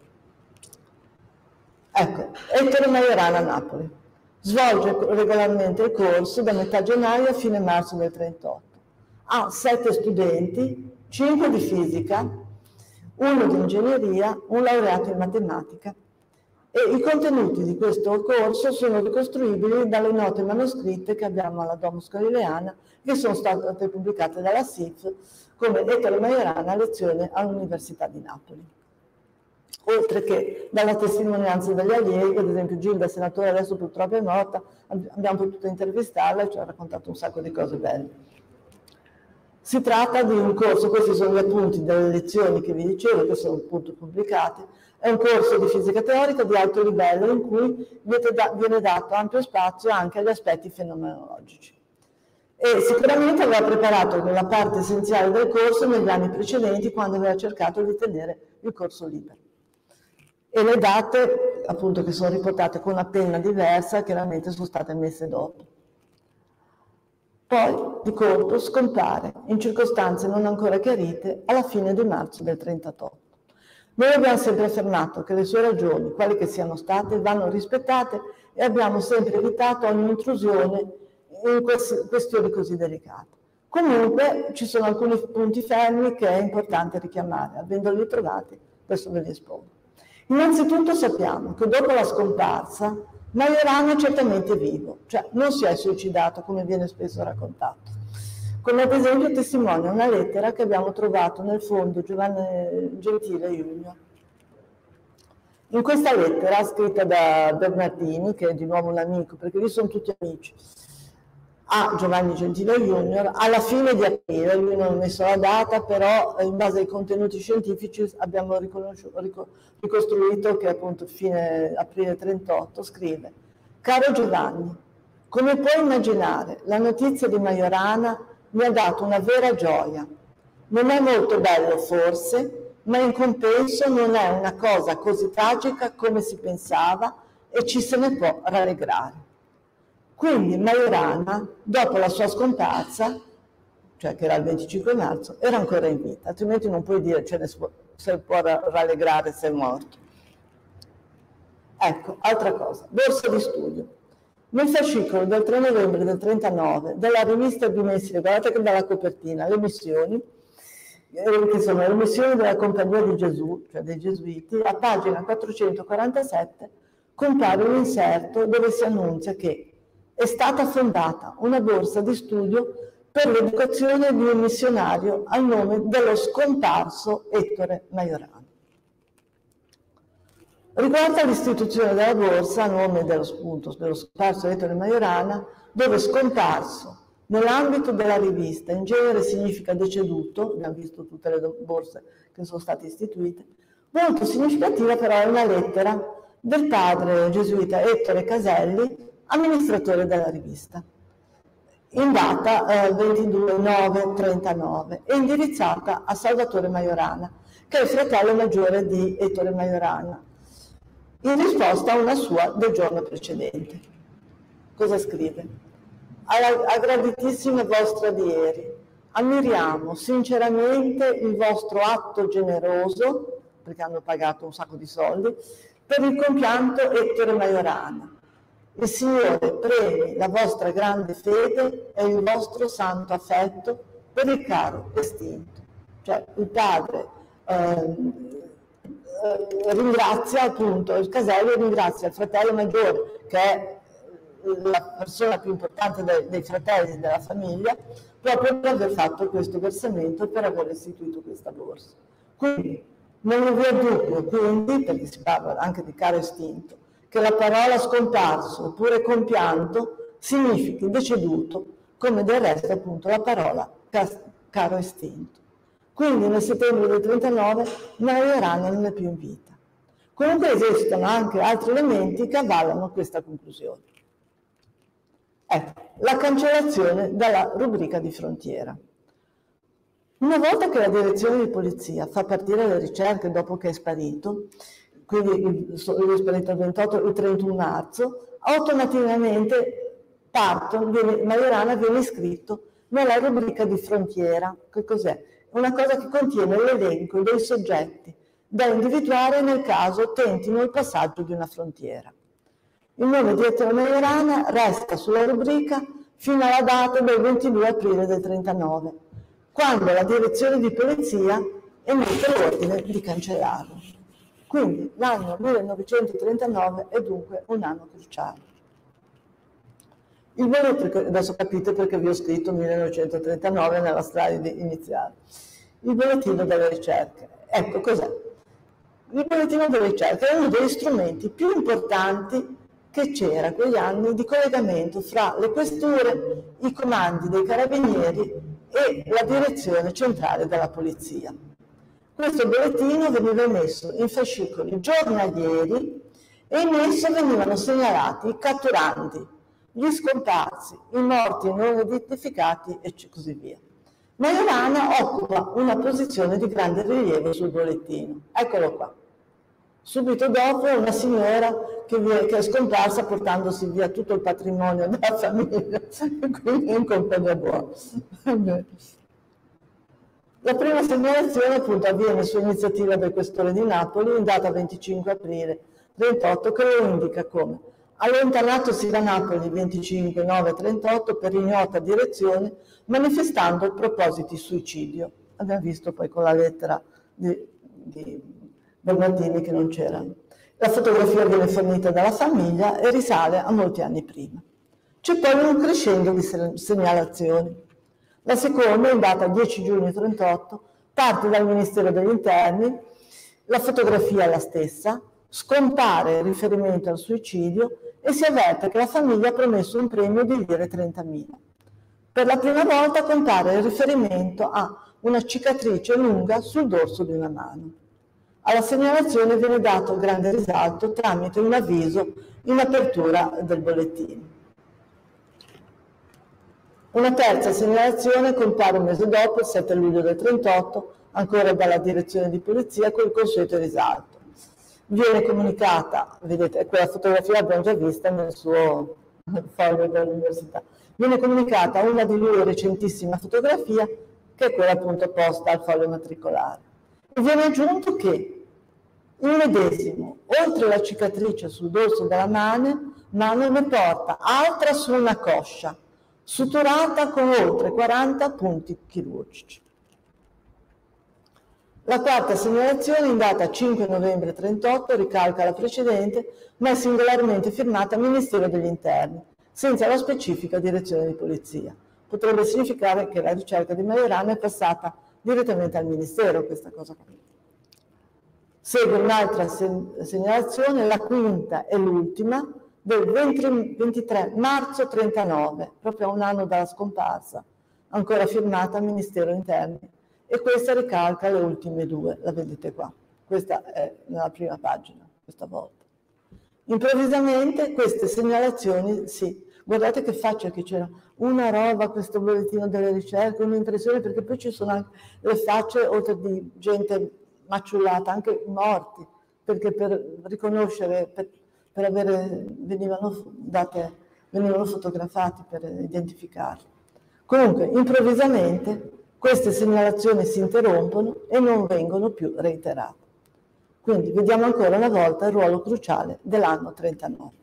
Ecco, Ettore Majorana a Napoli. Svolge regolarmente il corso da metà gennaio a fine marzo del trentotto. Ha sette studenti, cinque di fisica, uno di ingegneria, un laureato in matematica. E i contenuti di questo corso sono ricostruibili dalle note manoscritte che abbiamo alla Domus Galileana, che sono state pubblicate dalla S I F come Ettore Majorana lezione all'Università di Napoli. Oltre che dalla testimonianza degli allievi, ad esempio Gilda, senatore, adesso purtroppo è morta, abbiamo potuto intervistarla e ci ha raccontato un sacco di cose belle. Si tratta di un corso, questi sono gli appunti delle lezioni che vi dicevo, che sono appunto pubblicate. È un corso di fisica teorica di alto livello in cui viene dato ampio spazio anche agli aspetti fenomenologici. E sicuramente aveva preparato quella parte essenziale del corso negli anni precedenti, quando aveva cercato di tenere il corso libero. E le date, appunto, che sono riportate con una penna diversa, chiaramente sono state messe dopo. Poi, di colpo, scompare, in circostanze non ancora chiarite, alla fine di marzo del trentotto. Noi abbiamo sempre affermato che le sue ragioni, quali che siano state, vanno rispettate e abbiamo sempre evitato ogni intrusione in questioni così delicate. Comunque ci sono alcuni punti fermi che è importante richiamare, avendoli trovati, adesso ve li espongo. Innanzitutto sappiamo che dopo la scomparsa Majorana è certamente vivo, cioè non si è suicidato come viene spesso raccontato. Come ad esempio testimonia una lettera che abbiamo trovato nel fondo Giovanni Gentile Junior. In questa lettera, scritta da Bernardini, che è di nuovo un amico, perché lì sono tutti amici, a Giovanni Gentile Junior alla fine di aprile. Lui non ha messo la data, però in base ai contenuti scientifici abbiamo ricostruito che appunto fine aprile trentotto scrive: caro Giovanni, come puoi immaginare, la notizia di Majorana mi ha dato una vera gioia. Non è molto bello forse, ma in compenso non è una cosa così tragica come si pensava e ci se ne può rallegrare. Quindi Majorana, dopo la sua scomparsa, cioè che era il venticinque marzo, era ancora in vita, altrimenti non puoi dire ce ne si può, se può rallegrare se è morto. Ecco, altra cosa, borsa di studio. Nel fascicolo del tre novembre del trentanove della rivista bimensile, guardate che bella copertina, le missioni, che sono le missioni della Compagnia di Gesù, cioè dei Gesuiti, a pagina quattrocentoquarantasette compare un inserto dove si annuncia che è stata fondata una borsa di studio per l'educazione di un missionario al nome dello scomparso Ettore Majorana. Riguardo all'istituzione della borsa a nome dello, spunto, dello scomparso Ettore Majorana, dove scomparso nell'ambito della rivista in genere significa deceduto, abbiamo visto tutte le borse che sono state istituite, molto significativa però è una lettera del padre gesuita Ettore Caselli, amministratore della rivista, in data eh, ventidue nove trentanove e indirizzata a Salvatore Majorana, che è il fratello maggiore di Ettore Majorana, in risposta a una sua del giorno precedente. Cosa scrive? Alla aggraditissima vostra di ieri, ammiriamo sinceramente il vostro atto generoso, perché hanno pagato un sacco di soldi, per il compianto Ettore Majorana. Il Signore premi la vostra grande fede e il vostro santo affetto per il caro estinto. Cioè il padre eh, eh, ringrazia appunto, il Caselli ringrazia il fratello maggiore, che è la persona più importante dei, dei fratelli della famiglia, proprio per aver fatto questo versamento e per aver istituito questa borsa. Quindi non vi è dubbio, quindi, perché si parla anche di caro estinto, che la parola scomparso oppure compianto significhi deceduto, come del resto appunto la parola caro estinto. Quindi nel settembre del trentanove Majorana non è più in vita. Comunque esistono anche altri elementi che avvalano questa conclusione. Ecco, la cancellazione dalla rubrica di frontiera. Una volta che la direzione di polizia fa partire le ricerche dopo che è sparito, quindi è sparito il ventotto, il trentuno marzo, automaticamente partono, viene, Majorana viene iscritto nella rubrica di frontiera. Che cos'è? Una cosa che contiene l'elenco dei soggetti da individuare nel caso tentino il passaggio di una frontiera. Il nome di Ettore Majorana resta sulla rubrica fino alla data del ventidue aprile del trentanove, quando la direzione di polizia emette l'ordine di cancellarlo. Quindi l'anno millenovecentotrentanove è dunque un anno cruciale. Il bollettino, adesso capite perché vi ho scritto millenovecentotrentanove nella slide iniziale. Il bollettino delle ricerche. Ecco cos'è? Il bollettino delle ricerche è uno degli strumenti più importanti che c'era quegli anni di collegamento fra le questure, i comandi dei carabinieri e la direzione centrale della polizia. Questo bollettino veniva emesso in fascicoli giornalieri e in esso venivano segnalati i catturandi, gli scomparsi, i morti non identificati e così via. Majorana occupa una posizione di grande rilievo sul bollettino. Eccolo qua. Subito dopo una signora che, vi, che è scomparsa portandosi via tutto il patrimonio della famiglia, quindi in compagnia buona. La prima segnalazione appunto avviene su iniziativa del questore di Napoli in data venticinque aprile trentotto, che lo indica come allontanatosi da Napoli il venticinque nove trentotto per ignota direzione, manifestando propositi suicidio. Abbiamo visto poi con la lettera di, di Bernardini che non c'era. La fotografia viene fornita dalla famiglia e risale a molti anni prima. C'è poi un crescendo di segnalazioni. La seconda, in data dieci giugno trentotto, parte dal Ministero degli Interni, la fotografia è la stessa, scompare il riferimento al suicidio e si avverte che la famiglia ha promesso un premio di lire trentamila. Per la prima volta compare il riferimento a una cicatrice lunga sul dorso di una mano. Alla segnalazione viene dato grande risalto tramite un avviso in apertura del bollettino. Una terza segnalazione compare un mese dopo, il sette luglio del trentotto, ancora dalla direzione di polizia con il consueto risalto. Viene comunicata, vedete, quella fotografia l'abbiamo già vista nel suo foglio dell'università, viene comunicata una di lui recentissima fotografia, che è quella appunto posta al foglio matricolare. E viene aggiunto che il medesimo, oltre la cicatrice sul dorso della mano, mano ne porta altra su una coscia, suturata con oltre quaranta punti chirurgici. La quarta segnalazione, in data cinque novembre trentotto, ricalca la precedente, ma è singolarmente firmata Ministero degli Interni, senza la specifica direzione di polizia. Potrebbe significare che la ricerca di Majorana è passata direttamente al Ministero, questa cosa qui. Segue un'altra segnalazione, la quinta e l'ultima, del ventitré marzo trentanove, proprio a un anno dalla scomparsa, ancora firmata Ministero Interni, e questa ricalca le ultime due, la vedete qua. Questa è nella prima pagina, questa volta. Improvvisamente queste segnalazioni, sì, guardate che faccia che c'era, una roba questo bollettino delle ricerche, un'impressione, perché poi ci sono anche le facce, oltre di gente maciullata, anche morti, perché per riconoscere, per, per avere, venivano date, venivano fotografati per identificarli. Comunque, improvvisamente, queste segnalazioni si interrompono e non vengono più reiterate. Quindi vediamo ancora una volta il ruolo cruciale dell'anno trentanove.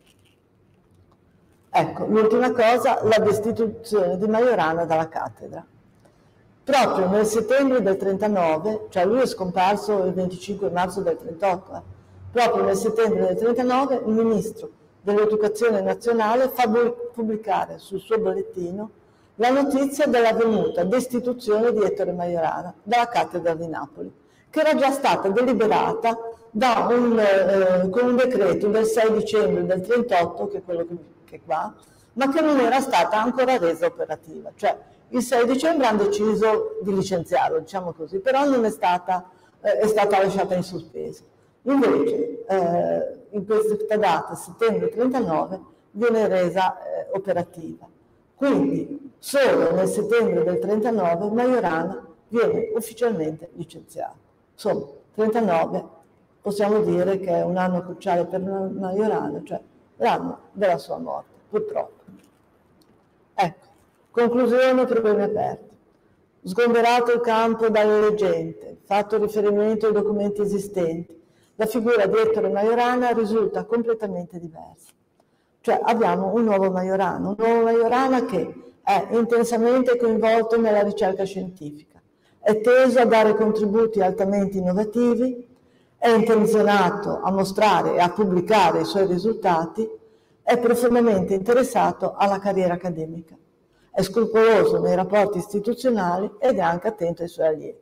Ecco, l'ultima cosa, la destituzione di Majorana dalla cattedra. Proprio nel settembre del trentanove, cioè lui è scomparso il venticinque marzo del trentotto, eh, proprio nel settembre del trentanove il ministro dell'Educazione Nazionale fa pubblicare sul suo bollettino la notizia dell'avvenuta destituzione di Ettore Majorana dalla cattedra di Napoli, che era già stata deliberata da un, eh, con un decreto del sei dicembre del trentotto, che è quello che, che è qua, ma che non era stata ancora resa operativa. Cioè, il sei dicembre hanno deciso di licenziarlo, diciamo così, però non è stata, eh, è stata lasciata in sospeso. Invece, eh, in questa data, settembre trentanove, viene resa eh, operativa. Quindi, solo nel settembre del trentanove, Majorana viene ufficialmente licenziato. Insomma, trentanove possiamo dire che è un anno cruciale per Majorana, cioè l'anno della sua morte, purtroppo. Ecco, conclusione, problemi aperti. Sgomberato il campo dalle leggende, fatto riferimento ai documenti esistenti, la figura di Ettore Majorana risulta completamente diversa. Cioè abbiamo un nuovo Majorana, un nuovo Majorana che è intensamente coinvolto nella ricerca scientifica, è teso a dare contributi altamente innovativi, è intenzionato a mostrare e a pubblicare i suoi risultati, è profondamente interessato alla carriera accademica, è scrupoloso nei rapporti istituzionali ed è anche attento ai suoi allievi.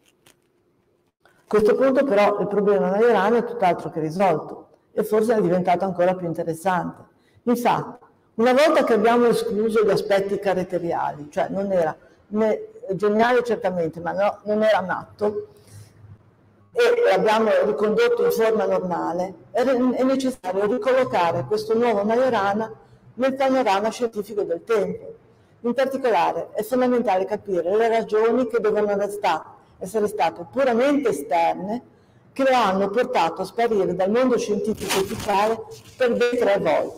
A questo punto però il problema Majorana è tutt'altro che risolto e forse è diventato ancora più interessante. Infatti, una volta che abbiamo escluso gli aspetti caratteriali, cioè non era né geniale certamente, ma no, non era matto, e l'abbiamo ricondotto in forma normale, è necessario ricollocare questo nuovo Majorana nel panorama scientifico del tempo. In particolare è fondamentale capire le ragioni che devono essere state puramente esterne, che lo hanno portato a sparire dal mondo scientifico ufficiale per ben tre volte.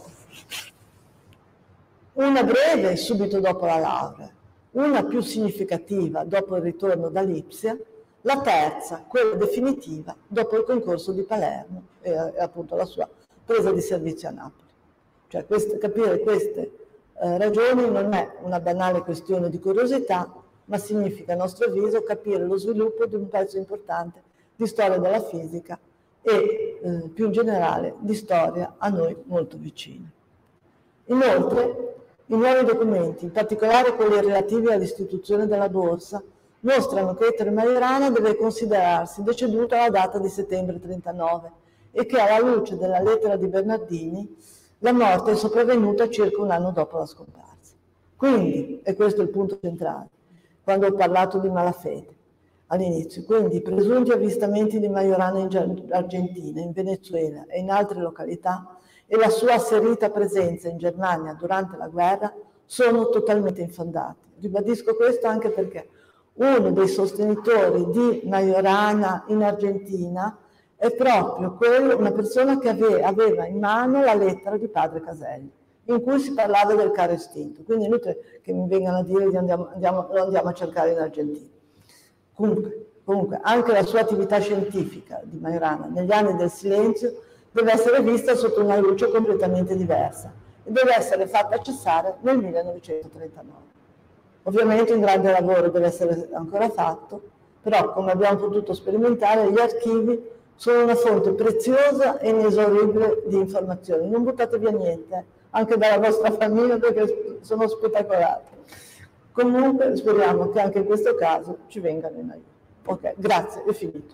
Una breve subito dopo la laurea, una più significativa dopo il ritorno da Lipsia, la terza, quella definitiva, dopo il concorso di Palermo e, e appunto la sua presa di servizio a Napoli. Cioè queste, capire queste eh, ragioni non è una banale questione di curiosità, ma significa, a nostro avviso, capire lo sviluppo di un pezzo importante di storia della fisica e eh, più in generale di storia a noi molto vicina. Inoltre, i nuovi documenti, in particolare quelli relativi all'istituzione della borsa, mostrano che Ettore Majorana deve considerarsi deceduto alla data di settembre trentanove e che alla luce della lettera di Bernardini la morte è sopravvenuta circa un anno dopo la scomparsa. Quindi, e questo è il punto centrale, quando ho parlato di malafede all'inizio, quindi i presunti avvistamenti di Majorana in Argentina, in Venezuela e in altre località e la sua asserita presenza in Germania durante la guerra sono totalmente infondati. Ribadisco questo anche perché uno dei sostenitori di Majorana in Argentina è proprio quello, una persona che ave, aveva in mano la lettera di padre Caselli, in cui si parlava del caro estinto. Quindi è inutile che mi vengano a dire che andiamo, andiamo, lo andiamo a cercare in Argentina. Comunque, comunque, anche la sua attività scientifica di Majorana negli anni del silenzio deve essere vista sotto una luce completamente diversa e deve essere fatta cessare nel millenovecentotrentanove. Ovviamente un grande lavoro deve essere ancora fatto, però come abbiamo potuto sperimentare gli archivi sono una fonte preziosa e inesauribile di informazioni. Non buttate via niente, anche dalla vostra famiglia, perché sono spettacolari. Comunque speriamo che anche in questo caso ci vengano in aiuto. Ok, grazie, è finito.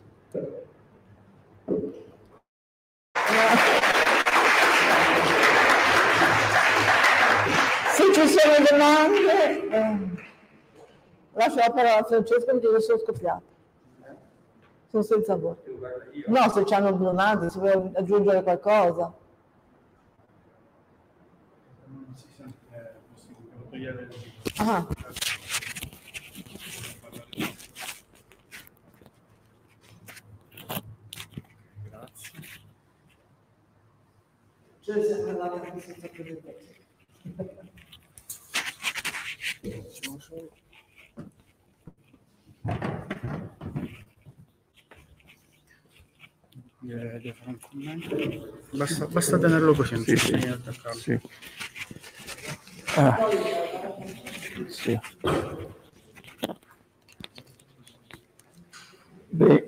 Se ci sono domande, eh, lascio la parola a Francesco perché io sono scoppiata. Sono senza voce. No, se ci hanno domande, se vuoi aggiungere qualcosa. Non si sente, possiamo togliere il Ah. Grazie. Cioè, siamo andati anche senza presentazione. Devo fare un commento. Basta, basta tenerlo così, non Sì, ci sì. bisogna attaccarlo. Sì. Ah. Sì. Beh.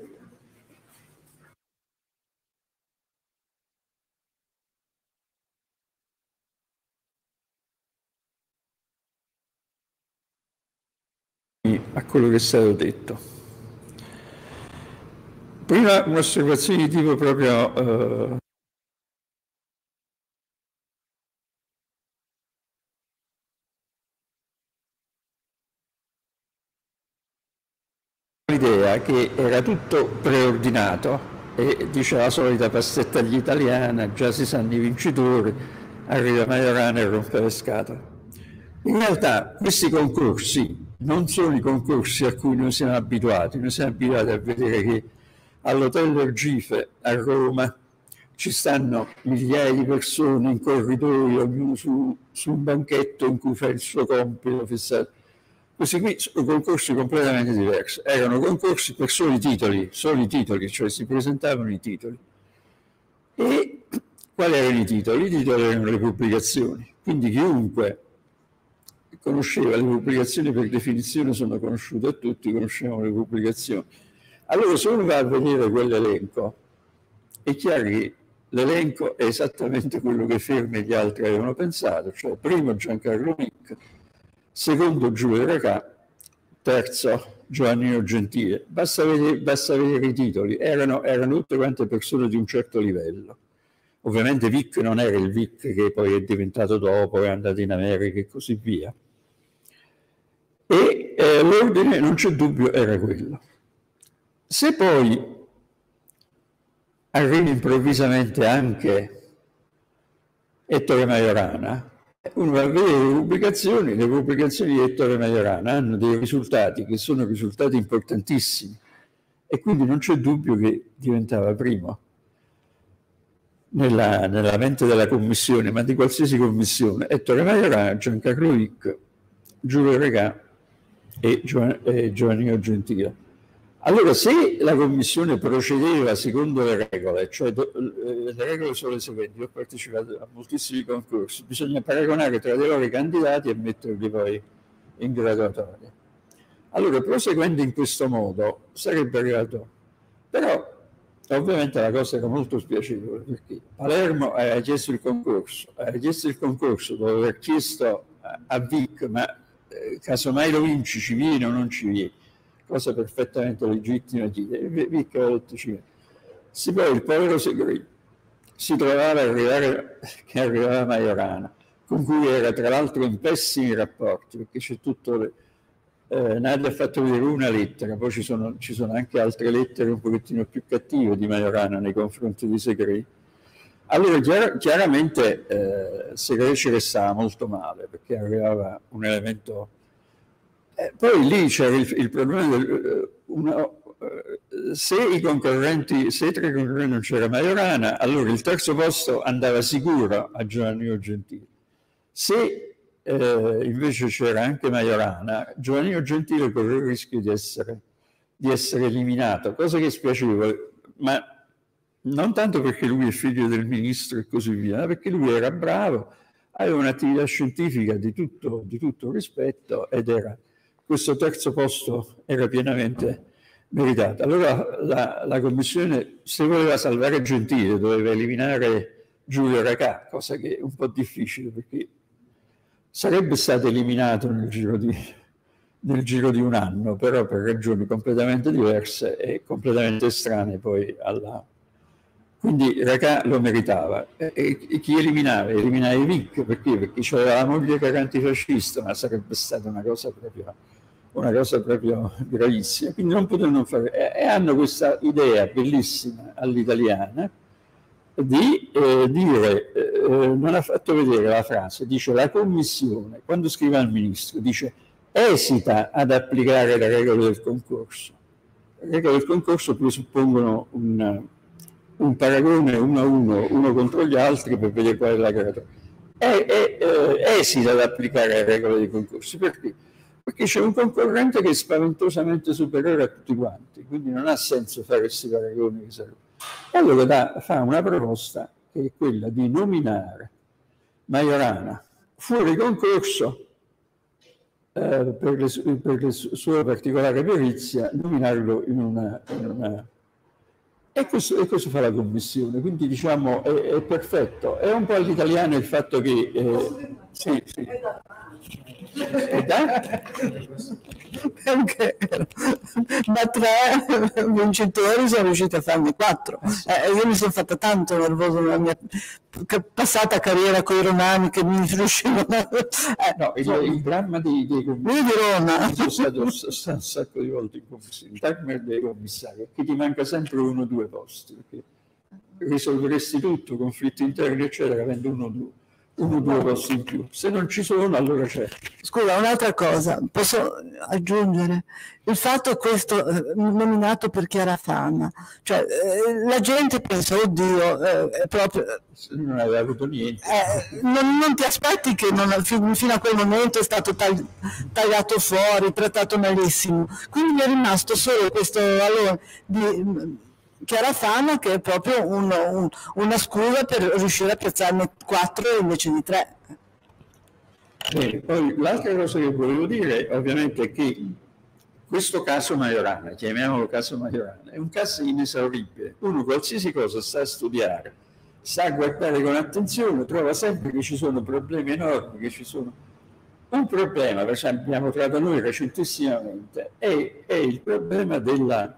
A quello che è stato detto. Prima un'osservazione di tipo proprio eh, l'idea che era tutto preordinato e dice la solita passetta all'italiana, già si sanno i vincitori, arriva Majorana e rompe le scatole. In realtà questi concorsi non sono i concorsi a cui noi siamo abituati, noi siamo abituati a vedere che all'Hotel Ergife a Roma ci stanno migliaia di persone in corridoio, ognuno su, su un banchetto in cui fa il suo compito fissato. Questi qui sono concorsi completamente diversi, erano concorsi per soli titoli, soli titoli, cioè si presentavano i titoli. E quali erano i titoli? I titoli erano le pubblicazioni, quindi chiunque conosceva le pubblicazioni, per definizione sono conosciute a tutti, conoscevano le pubblicazioni. Allora se uno va a vedere quell'elenco, è chiaro che l'elenco è esattamente quello che Fermi e gli altri avevano pensato, cioè primo Giancarlo Nic, secondo Giulio Recà, terzo Giovannino Gentile. Basta vedere, basta vedere i titoli, erano, erano tutte quante persone di un certo livello. Ovviamente Vic non era il Vic che poi è diventato dopo, è andato in America e così via. E eh, l'ordine, non c'è dubbio, era quello. Se poi arriva improvvisamente anche Ettore Majorana, uno va a vedere le pubblicazioni, le pubblicazioni di Ettore Majorana hanno dei risultati che sono risultati importantissimi e quindi non c'è dubbio che diventava primo nella, nella mente della commissione, ma di qualsiasi commissione. Ettore Majorana, Giancarlo Vic, Giulio Recà e, Giovan, e Giovannino Gentile. Allora, se la commissione procedeva secondo le regole, cioè le regole sono le seguenti: ho partecipato a moltissimi concorsi, bisogna paragonare tra di loro i candidati e metterli poi in graduatoria. Allora, proseguendo in questo modo, sarebbe arrivato. Però, ovviamente la cosa era molto spiacevole, perché Palermo aveva chiesto il concorso, aveva chiesto il concorso, dopo aver chiesto a Vic, ma eh, casomai lo vinci, ci viene o non ci viene? Cosa perfettamente legittima di dire. Vic aveva detto ci viene. Sì, poi il povero Segrè si trovava a arrivare, che arrivava Majorana, con cui era tra l'altro in pessimi rapporti, perché c'è tutto... Le, eh, Nadia ha fatto vedere una lettera, poi ci sono, ci sono anche altre lettere un pochettino più cattive di Majorana nei confronti di Segre. Allora chiar chiaramente eh, Segre ci restava molto male, perché aveva un elemento... Eh, poi lì c'era il, il problema del... Una, se i concorrenti, se tra i concorrenti non c'era Majorana, allora il terzo posto andava sicuro a Giovannino Gentile. Se eh, invece c'era anche Majorana, Giovannino Gentile correva il rischio di essere, di essere eliminato, cosa che è spiacevole, ma non tanto perché lui è figlio del ministro e così via, ma perché lui era bravo, aveva un'attività scientifica di tutto, di tutto rispetto, ed era questo terzo posto era pienamente meritato. Allora la, la commissione, se voleva salvare Gentile, doveva eliminare Giulio Racah, cosa che è un po' difficile, perché sarebbe stato eliminato nel giro di, nel giro di un anno, però per ragioni completamente diverse e completamente strane poi alla... Quindi Racah lo meritava. E, e chi eliminava? Eliminava i Vic, perché? Perché c'aveva la moglie che era antifascista, ma sarebbe stata una cosa proprio... una cosa proprio gravissima, quindi non potevano fare, e, e hanno questa idea bellissima all'italiana di eh, dire, eh, non ha fatto vedere la frase, dice la commissione, quando scrive al ministro, dice esita ad applicare le regole del concorso. Le regole del concorso presuppongono un, un paragone uno a uno, uno contro gli altri per vedere qual è la graduatoria. E, e eh, esita ad applicare le regole dei concorsi, perché? Perché c'è un concorrente che è spaventosamente superiore a tutti quanti, quindi non ha senso fare questi paragoni. E allora da, fa una proposta che è quella di nominare Majorana fuori concorso eh, per, le, per la sua particolare perizia, nominarlo in una... In una e, questo, e questo fa la commissione, quindi diciamo è, è perfetto. È un po' all'italiano il fatto che... Eh, sì, sì. E perché da tre vincitori sono riusciti a farne quattro. Eh, io mi sono fatta tanto nervoso nella mia passata carriera con i romani che mi riuscivano a... Eh, no, il, il dramma dei, dei commissari, di Roma. sono stato, stato un sacco di volte in commissione, il dramma dei commissari è che ti manca sempre uno o due posti, perché risolveresti tutto, conflitti interni eccetera, avendo uno o due. uno o due posti in più, se non ci sono allora c'è. Scusa, un'altra cosa, posso aggiungere? Il fatto questo eh, nominato per chiara fama, cioè eh, la gente pensa, oddio, eh, è proprio... Non aveva avuto niente. Eh, non, non ti aspetti che non, fino, fino a quel momento è stato tagli, tagliato fuori, trattato malissimo, quindi è rimasto solo questo valore di... Chiara fama, che è proprio un, un, una scusa per riuscire a piazzarne quattro invece di tre. Bene, poi l'altra cosa che volevo dire ovviamente è che questo caso Majorana, chiamiamolo caso Majorana, è un caso inesauribile. Uno qualsiasi cosa sta a studiare, sta a guardare con attenzione, trova sempre che ci sono problemi enormi, che ci sono... Un problema, per esempio, abbiamo trovato noi recentissimamente, è, è il problema della...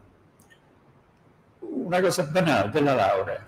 una cosa banale della laurea.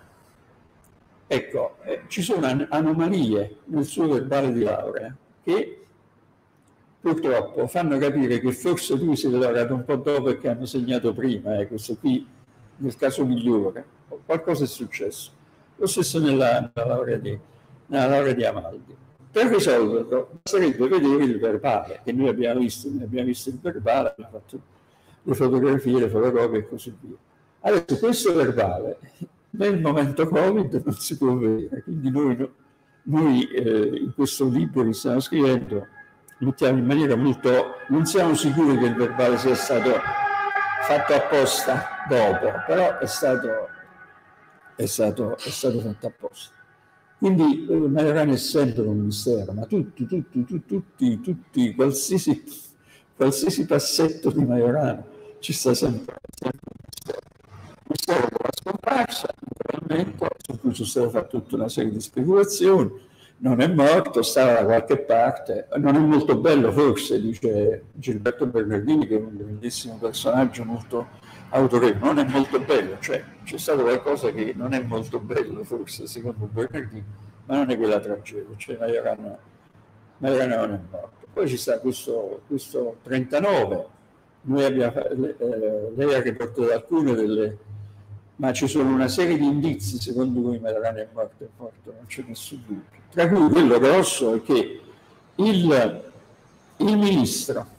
Ecco, eh, ci sono an anomalie nel suo verbale di laurea che purtroppo fanno capire che forse lui si è laureato un po' dopo e che hanno segnato prima, eh, questo qui nel caso migliore, qualcosa è successo. Lo stesso nella, nella, laurea, di, nella laurea di Amaldi. Per risolverlo sarebbe vedere il verbale, che noi abbiamo visto, noi abbiamo visto il verbale, abbiamo fatto le fotografie, le fotocopie e così via. Adesso questo verbale nel momento Covid non si può vedere, quindi noi, noi eh, in questo libro che stiamo scrivendo mettiamo in maniera molto, non siamo sicuri che il verbale sia stato fatto apposta dopo, però è stato, è stato, è stato fatto apposta. Quindi eh, Majorana è sempre un mistero, ma tutti, tutti, tutti, tutti, tutti qualsiasi, qualsiasi passetto di Majorana ci sta sempre, sempre un mistero. Mistero della scomparsa, naturalmente, su cui ci sono fatte tutta una serie di speculazioni. Non è morto, stava da qualche parte, non è molto bello forse, dice Gilberto Bernardini, che è un grandissimo personaggio molto autorevole, non è molto bello, cioè c'è stato qualcosa che non è molto bello forse secondo Bernardini, ma non è quella tragedia, cioè Majorana, Majorana non è morto. Poi ci sta questo, questo trentanove, noi abbiamo, eh, lei ha riportato alcune delle, ma ci sono una serie di indizi secondo cui Majorana è morto, è morto, non c'è nessun dubbio. Tra cui quello grosso è che il, il ministro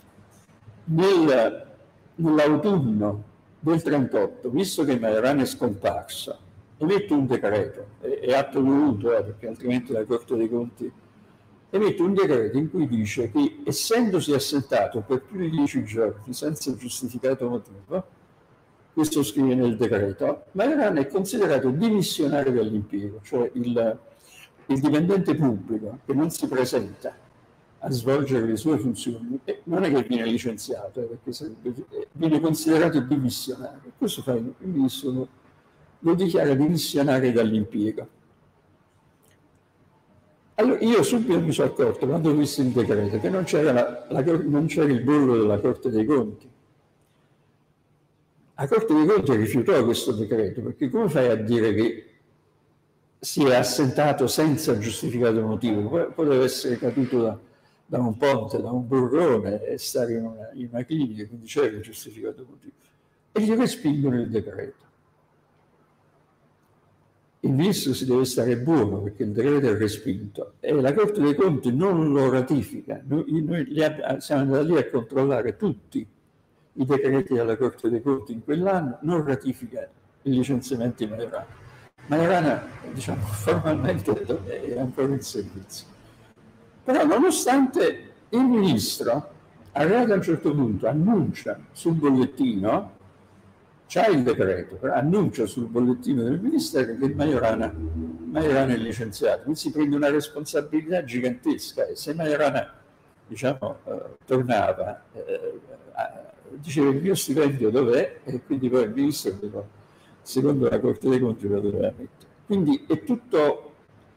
nel, nell'autunno del trentotto, visto che Majorana è scomparsa, emette un decreto, è, è atto dovuto, eh, perché altrimenti la Corte dei Conti emette un decreto in cui dice che, essendosi assentato per più di dieci giorni senza giustificato motivo, questo scrive nel decreto, Majorana è considerato dimissionario dall'impiego, cioè il, il dipendente pubblico che non si presenta a svolgere le sue funzioni, e non è che viene licenziato, eh, perché sarebbe, viene considerato dimissionario. Questo fa il ministro, lo, lo dichiara dimissionario dall'impiego. Allora, io subito mi sono accorto, quando ho visto il decreto, che non c'era, la, la, non c'era il bollo della Corte dei Conti. La Corte dei Conti rifiutò questo decreto, perché come fai a dire che si è assentato senza giustificato motivo? Poteva essere caduto da, da un ponte, da un burrone e stare in una, in una clinica, quindi c'era il giustificato motivo. E gli respingono il decreto. Il ministro si deve stare buono perché il decreto è respinto e la Corte dei Conti non lo ratifica. Noi, noi abbiamo, siamo andati lì a controllare tutti i decreti della Corte dei Conti in quell'anno, non ratifica il licenziamento di Majorana. Majorana, diciamo, formalmente è ancora in servizio. Però nonostante il ministro, arrivato a un certo punto, annuncia sul bollettino, c'è il decreto, però annuncia sul bollettino del Ministero che Majorana, Majorana è licenziato, quindi si prende una responsabilità gigantesca e se Majorana, diciamo, eh, tornava, eh, diceva il mio stipendio dov'è e quindi poi il Ministro, secondo la Corte dei Conti, lo doveva mettere. Quindi è tutto,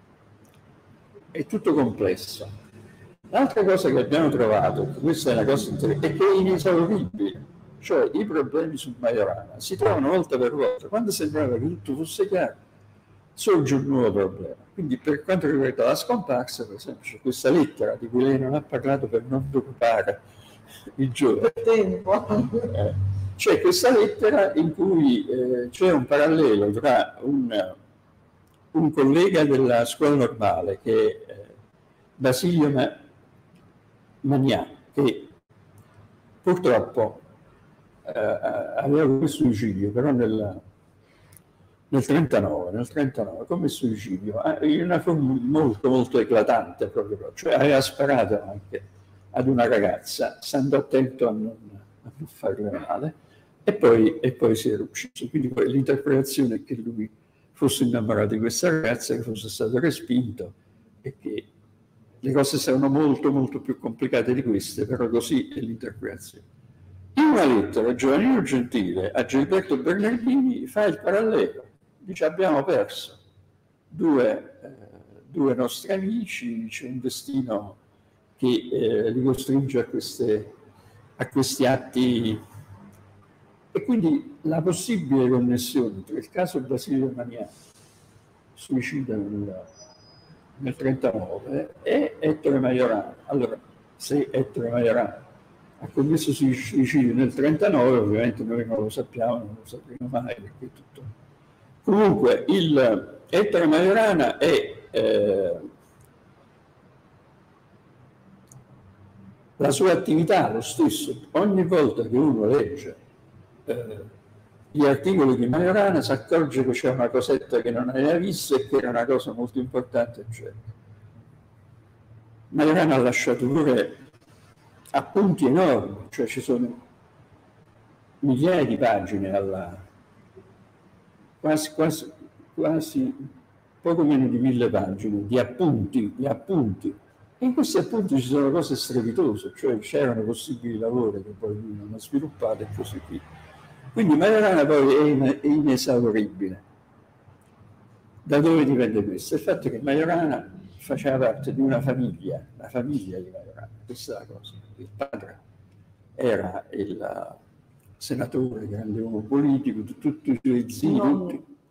è tutto complesso. L'altra cosa che abbiamo trovato, questa è una cosa interessante, è che è inesauribile. Cioè i problemi su Majorana si trovano volta per volta, quando sembrava che tutto fosse chiaro, sorge un nuovo problema. Quindi per quanto riguarda la scomparsa, per esempio, c'è questa lettera di cui lei non ha parlato per non preoccupare il giovane. Eh, c'è questa lettera in cui eh, c'è un parallelo tra un, un collega della scuola normale, che è eh, Basilio Magnà, che purtroppo Uh, aveva commesso suicidio, però nel, nel trentanove, nel trentanove come suicidio, in una forma molto molto eclatante proprio, cioè aveva sparato anche ad una ragazza, stando attento a non, a non farle male, e poi, e poi si era ucciso. Quindi l'interpretazione è che lui fosse innamorato di questa ragazza, che fosse stato respinto e che le cose saranno molto molto più complicate di queste, però così è l'interpretazione. In una lettera Giovannino Gentile a Gilberto Bernardini fa il parallelo, dice abbiamo perso due, eh, due nostri amici, c'è un destino che eh, li costringe a, queste, a questi atti, e quindi la possibile connessione tra il caso Basilio Magnà, suicida nel, nel trentanove, e Ettore Majorana. Allora, se Ettore Majorana ha commesso suicidio nel trentanove, ovviamente noi non lo sappiamo, non lo sapremo mai, perché tutto. Comunque, il Ettore Majorana è eh, la sua attività, lo stesso, ogni volta che uno legge eh, gli articoli di Majorana si accorge che c'è una cosetta che non aveva visto e che era una cosa molto importante, eccetera. Majorana ha lasciato pure appunti enormi, cioè ci sono migliaia di pagine, alla, quasi, quasi, quasi poco meno di mille pagine di appunti, di appunti. E in questi appunti ci sono cose strepitose, cioè c'erano possibili lavori che poi lui non ha sviluppato e così via. Quindi Majorana poi è, in, è inesauribile. Da dove dipende questo? Il fatto che Majorana faceva parte di una famiglia, la famiglia di Majorana, questa è la cosa. Il padre era il senatore, grande uomo politico, tutti i suoi zii, tutti, eh?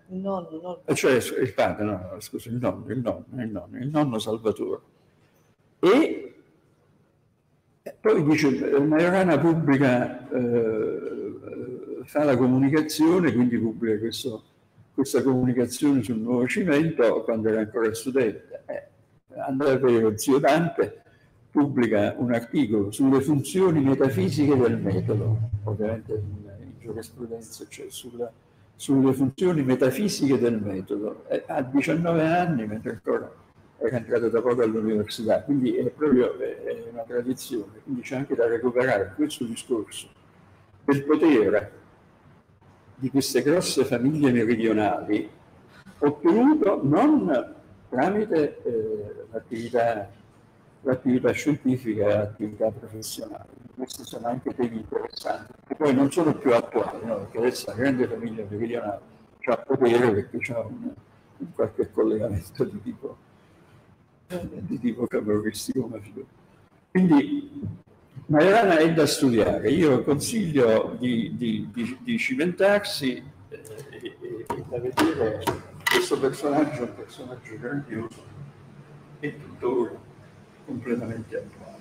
il nonno, no? Cioè il padre, no, no, scusa, il nonno, il nonno, il nonno, il nonno Salvatore. E poi dice, Majorana pubblica, eh, fa la comunicazione, quindi pubblica questo, questa comunicazione sul nuovo cimento quando era ancora studente. Eh, Andrea Peleo, zio Dante, pubblica un articolo sulle funzioni metafisiche del metodo, ovviamente in, in giurisprudenza, cioè sulla, sulle funzioni metafisiche del metodo. Eh, a diciannove anni, mentre ancora era entrato da poco all'università, quindi è proprio è una tradizione, quindi c'è anche da recuperare questo discorso del potere di queste grosse famiglie meridionali, ottenuto non tramite eh, l'attività, l'attività scientifica e l'attività professionale. Questi sono anche temi interessanti, che poi non sono più attuali, no? Perché adesso la grande famiglia meridionale ha potere perché ha un, un qualche collegamento di tipo di tipo camorristico mafioso. Quindi Majorana è da studiare, io consiglio di, di, di, di cimentarsi eh, e, e da vedere questo personaggio, un personaggio grandioso e tuttora completamente attuale.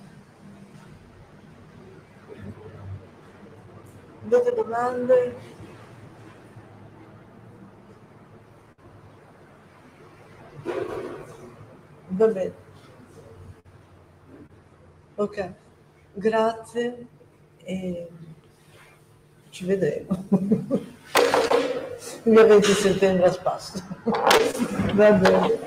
Avete domande? Va bene. Ok, grazie e ci vedremo. Il venti settembre a Spasso. Va bene.